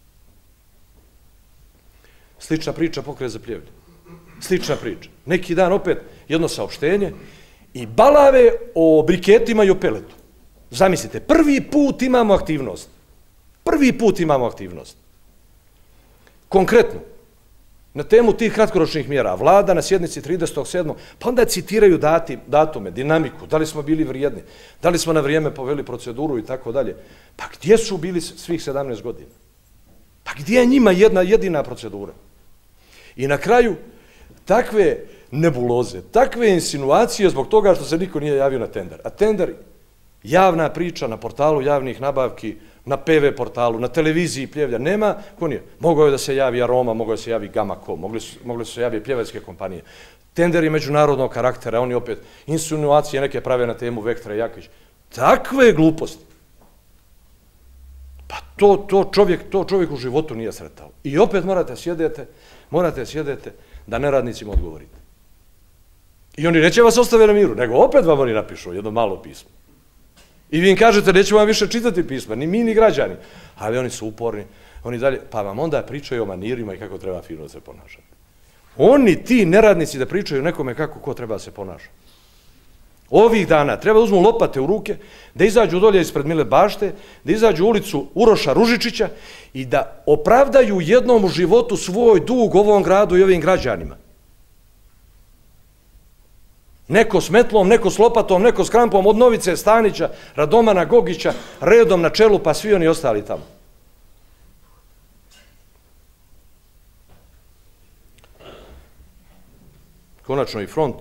Speaker 1: Slična priča Pokret za Pljevlje. Slična priča. Neki dan opet jedno saopštenje i balave o briketima i o peletu. Zamislite, prvi put imamo aktivnost. Prvi put imamo aktivnost. Konkretno, na temu tih kratkoročnih mjera, vlada na sjednici tridesetog sedmog pa onda citiraju dati, datume, dinamiku, da li smo bili vrijedni, da li smo na vrijeme poveli proceduru i tako dalje. Pa gdje su bili svih sedamnaest godina? Pa gdje je njima jedna jedina procedura? I na kraju, takve nebuloze, takve insinuacije zbog toga što se niko nije javio na tender. A tender, javna priča na portalu javnih nabavki, na P V portalu, na televiziji Pljevlja, nema, ko nije. Mogao je da se javi Aroma, mogao je da se javi Gamako, mogli su, mogli su se javi pljevajske kompanije. Tender je međunarodnog karaktera, oni opet insinuacije neke prave na temu Vektra i Jakić. Takve gluposti. Pa to, to, čovjek, to čovjek u životu nije sretao. I opet morate sjedete, morate sjedete da neradnicima odgovorite. I oni neće vas ostaviti na miru, nego opet vam oni napišu jedno malo pismo. I vi im kažete, nećemo vam više čitati pisma, ni mi, ni građani. Ali oni su uporni, oni dalje, pa vam onda pričaju o manirima i kako treba fino se ponašati. Oni, ti neradnici, da pričaju nekome kako ko treba se ponašati. Ovih dana treba uzmu lopate u ruke, da izađu dolje ispred Mile Bašte, da izađu u ulicu Uroša Ružičića i da opravdaju jednom u životu svoj dug ovom gradu i ovim građanima. Neko s metlom, neko s lopatom, neko s krampom od Novice Stanića, Radomana Gogića, redom na čelu, pa svi oni ostali tamo. Konačno i front.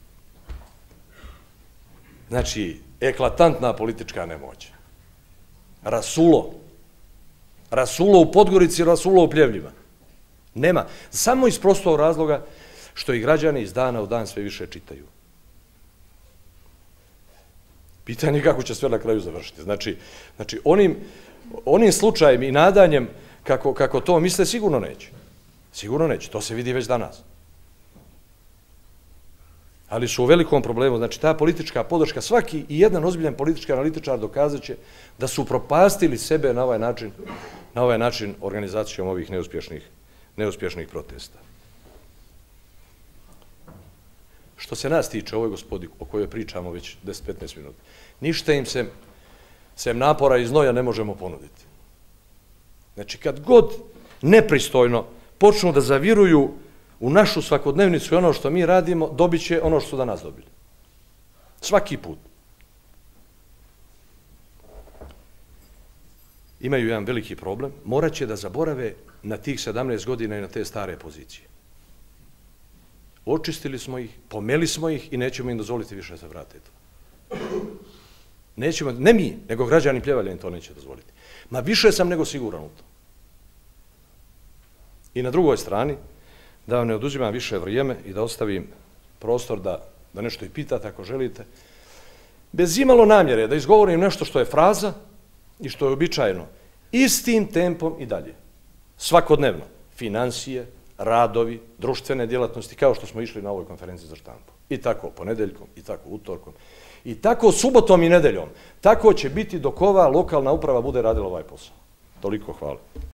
Speaker 1: Znači, eklatantna politička nemoć. Rasulo. Rasulo u Podgorici, rasulo u Pljevljima. Nema. Samo iz prostog razloga što i građani iz dana u dan sve više čitaju. Pitanje je kako će sve na kraju završiti. Znači, znači onim, onim slučajem i nadanjem kako, kako to misle, sigurno neće. Sigurno neće. To se vidi već danas. Ali su u velikom problemu. Znači, ta politička podrška, svaki i jedan ozbiljan politički analitičar dokazat će da su propastili sebe na ovaj način, na ovaj način organizacijom ovih neuspješnih, neuspješnih protesta. Što se nas tiče, ovoj gospodi o kojoj pričamo već deset do petnaest minuta, ništa im se, sem napora i znoja, ne možemo ponuditi. Znači, kad god nepristojno počnu da zaviruju u našu svakodnevnicu i ono što mi radimo, dobit će ono što su da nas dobili. Svaki put. Imaju jedan veliki problem, morat će da zaborave na tih sedamnaest godina i na te stare pozicije. Očistili smo ih, pomeli smo ih i nećemo im dozvoliti više da se vrate to. Nećemo, ne mi, nego građani Pljevalja im to neće dozvoliti. Ma više sam nego siguran u to. I na drugoj strani, da vam ne oduzimam više vrijeme i da ostavim prostor da, da nešto i pitate ako želite, bez imalo namjere da izgovorim nešto što je fraza i što je običajno, istim tempom i dalje. Svakodnevno. Financije, radovi, društvene djelatnosti, kao što smo išli na ovoj konferenciji za štampu. I tako ponedeljkom, i tako utorkom, i tako subotom i nedeljom. Tako će biti dok ova lokalna uprava bude radila ovaj posao. Toliko hvala.